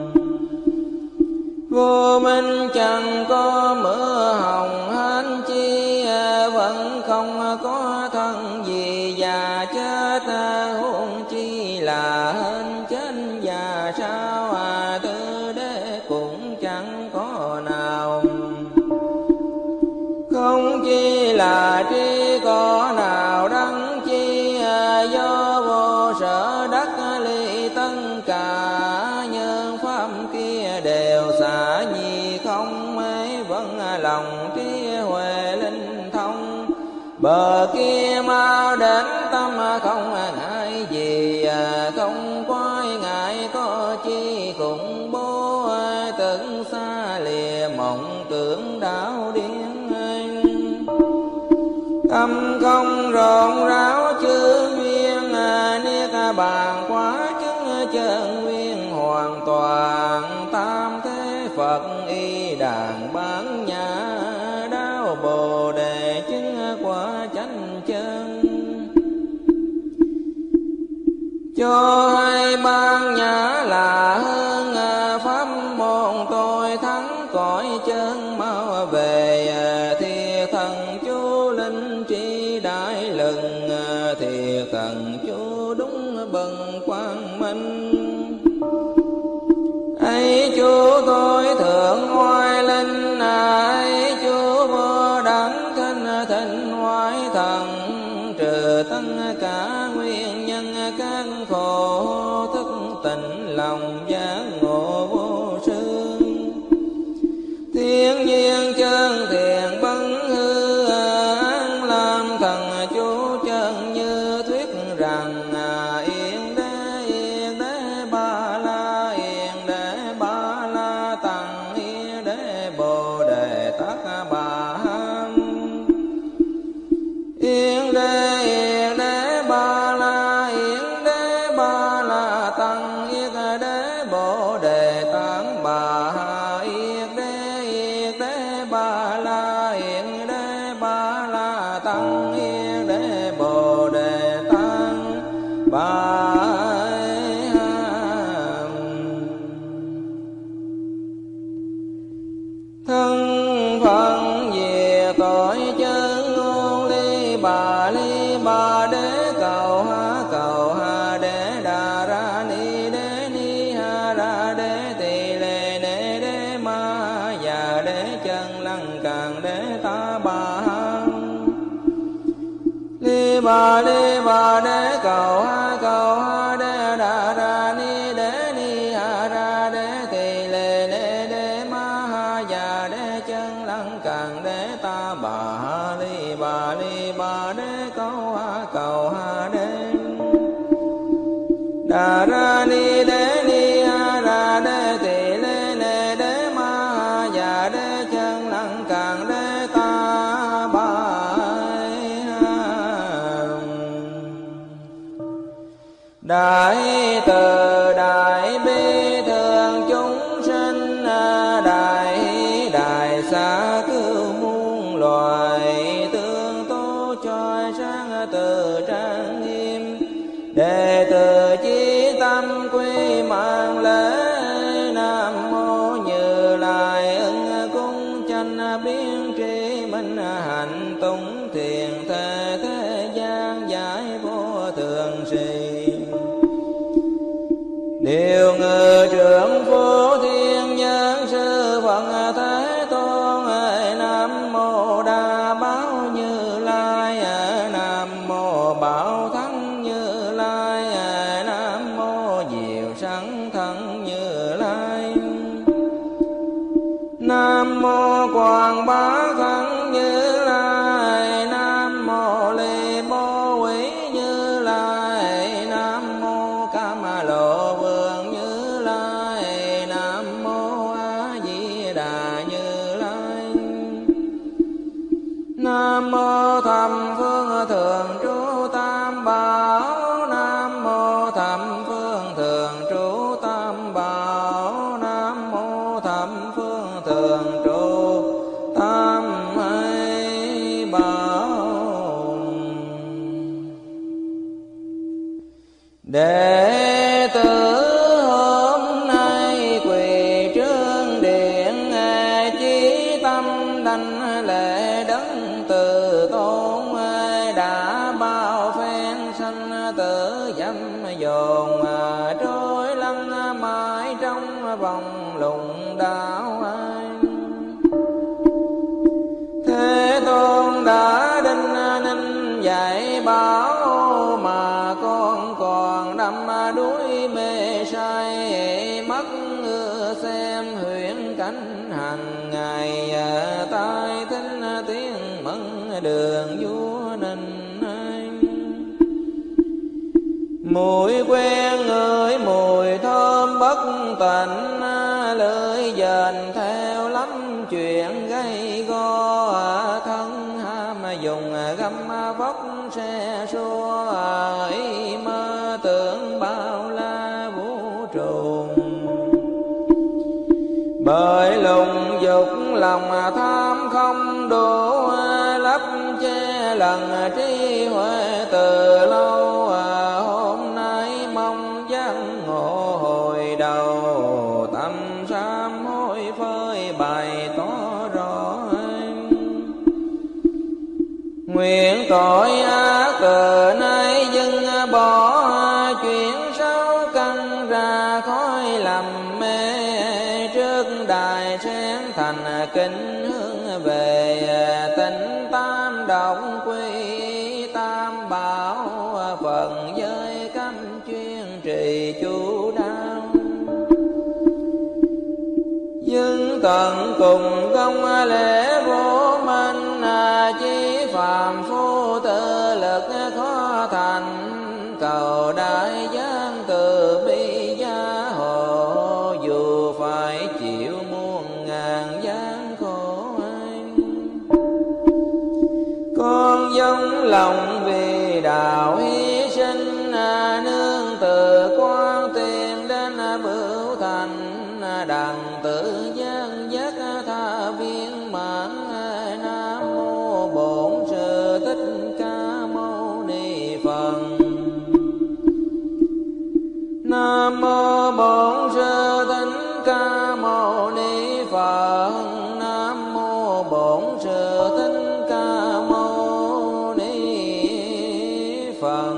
vô minh chẳng có mưa hồng hán chi. Vẫn không có thân gì già chết, huống chi là hên chết già sao. Tư đế cũng chẳng có nào, không chi là tri có nào đắng chi. Do vô sở đắc ly tất cả, nhân pháp kia đều xả nhi không. Ấy vẫn lòng trí huệ linh thông, bờ kia mau đến tâm không ngại gì. Không quái ngại có chi khủng bố, tưởng xa lìa mộng tưởng đảo điên. Tâm không rộn ráo chư duyên, niết bàn quá chứng chân nguyên hoàn toàn. Tam thế Phật y đàn bán nhã, đáo Bồ Đề chứng quả chánh chân. cho hai ban nhã là hơn pháp môn tôi thắng cõi chân mau về thiệt thần chú linh trí đại lừng thiệt thần chú đúng bần quang minh ấy chú tôi thượng oai linh ấy chú vô đẳng thanh thịnh hoài thần trừ tất cả nguyên nhân các khổ thức tịnh lòng giác ngộ vô sư thiên nhiên chân thiện bấn hư an làm thần chú chân như thuyết rằng yên đế ba la yên đế ba la tăng yên đế bồ đề tát bà yên đế ba la yên đế ba la tăng yên đế bồ đề tát bà yên đế ba la yên đế ba la tăng yên đế bồ đề tát bà thân phận về tội chân ngôn ly bà đế cầu ha đế đà ra ni ha ra đế tỳ lê nê đế ma già đế chân lăng càng đế ta bà ly bà đế cầu ha đế đà ra ni ha ra đế tỳ lê nê đế ma ha già đế chân lăng càng đế ta bà ly bà đế cầu ha đế đà ra ni ha ra đế tỳ lê nê đế ma ha già đế chân lăng càng đế ta bà đại từ đại bi thường chúng sinh đại xa cứu muôn loài tương tố choi sáng từ trang nghiêm đệ tử chí tâm quy mạng lễ nam mô Như Lai ưng cung chánh biến tri minh hạnh tùng thiền thế gian giải vô thường trì điều ngự trưởng phổ thiên nhân sư Phật Thế Tôn nam mô Đa Bảo Như Lai nam mô Bảo Thắng Như Lai nam mô Diệu Sẵn Thân Như Lai nam mô Quảng Bá Thân Như Lai nam mô Ly Bố Quý Như Lai nam mô Cam Lộ Vương Như Lai nam mô A Di Đà Như Lai nam mô Thầm Phương Thường Trú Tam Bảo nam mô Thầm Phương Thường Trú Tam Bảo nam mô Thầm Phương Thường Trú Tam Bảo đệ tử hôm nay quỳ trước điện chí tâm đảnh lễ đấng từ tôn đã bao phen sanh tử dâm dồn trôi lăn mãi trong vòng lùng đạo Thế Tôn đã đinh ninh dạy bảo mà con còn đắm đuối mê say mắt xem huyễn cảnh hàng ngày tai thính tiếng mẫn đường vua ninh mùi quen người mùi thơm bất tịnh lưỡi dền theo lắm chuyện gây go thân ham dùng găm vóc xe xua ý mơ tưởng bao la vũ trụ bởi lùng dục lòng tham không đủ lấp che lần trí huệ từ lâu hôm nay mong Nguyện tội ác cờ nay dừng bỏ, chuyển sâu căn ra khói lầm mê. Trước đài sen thành kính hướng về, tịnh tam động quy tam bảo. Phần giới cấm chuyên trì chú đáo, nhưng tận cùng công lễ vô minh. Chí phàm phu tự lực khó thành, cầu đại giang từ bi gia hộ. Dù phải chịu muôn ngàn gian khổ anh, con dâng lòng vì đạo hy sinh. Nương từ quan tìm đến bửu thành, đặng tự gian giác tha viên mãn. Nam mô Bổn Sư Thích Ca Mâu Ni Phật. Nam mô Bổn Sư Thích Ca Mâu Ni Phật. Nam mô Bổn Sư Thích Ca Mâu Ni Phật.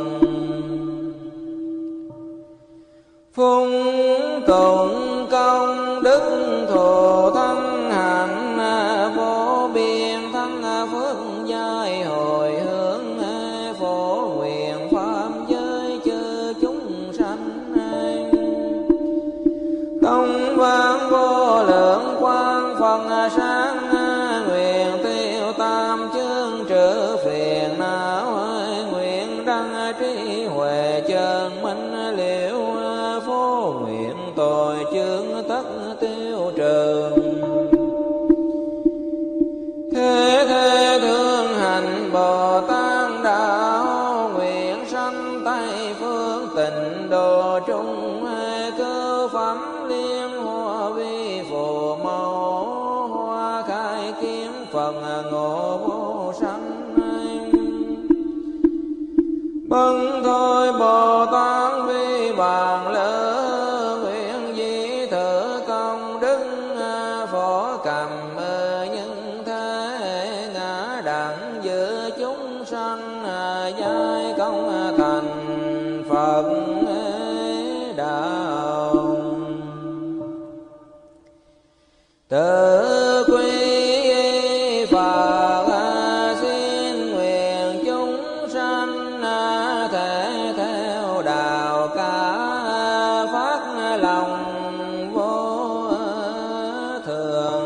Phung tụng công đức thù thân hạnh, vô biên thân phước giai hồi hướng. Phổ nguyện pháp giới chư chúng sanh, công văn vô lượng quang phần sáng. Nguyện tiêu tam chương trừ phiền não, nguyện đăng trí huệ chân minh liễu. Phổ nguyện tội chướng tất tiêu trừ, thế thế thương hành Bồ Tát đạo. Nguyện sanh Tây phương tịnh độ trung, cơ phẩm liên hoa vi phù mẫu. Hoa khai kiếm phần ngộ vô sanh, bần thôi Bồ Tát vi bàn lỡ. Nguyện di thử công đức phổ cầm nhân thế. Ngã đẳng giữa chúng sanh, giai công thành Phật đạo. Tự quy Phật xin nguyện chúng sanh, thể theo đạo cả phát lòng vô thường.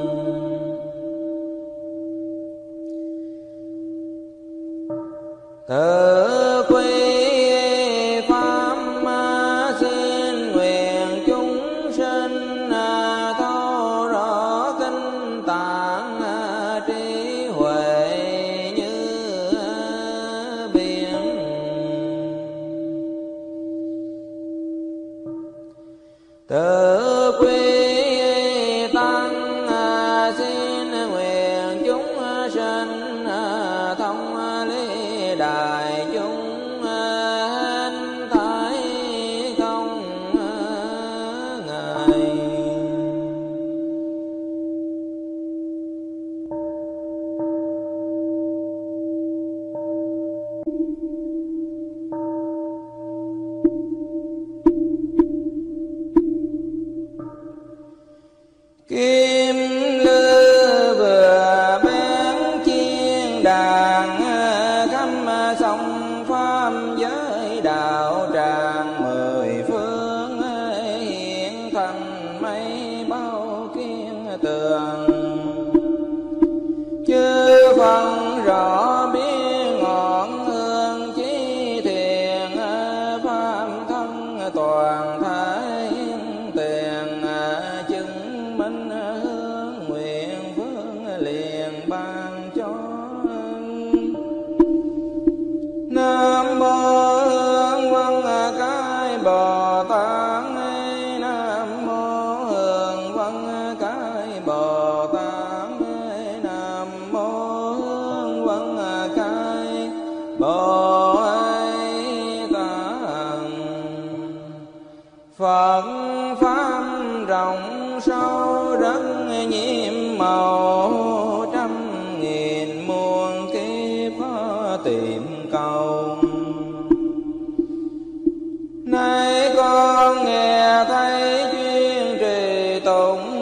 Tự quy pháp xin nguyện chúng sinh, thấu rõ kinh tạng trí huệ như biển. Tự quy tăng xin nguyện chúng sinh, thông lý đại chúng hình thái không ngại. Kim lư vừa bén chiên đàn, khắp sông pháp giới đạo tràng. Mười phương hiện thành mây bao kiên tường, chư phân rõ biết ngọn hương chí thiền. Pháp thân toàn thái tiền, chứng minh hướng nguyện phương liền ban cho. Nam mô Hương Văn Cái Bồ Tát. Nam mô Hương Văn Cái Bồ Tát. Nam mô Hương Văn Cái Bồ Tát. Phật pháp rộng sâu rất nhiệm màu, trăm nghìn muôn kiếp tụng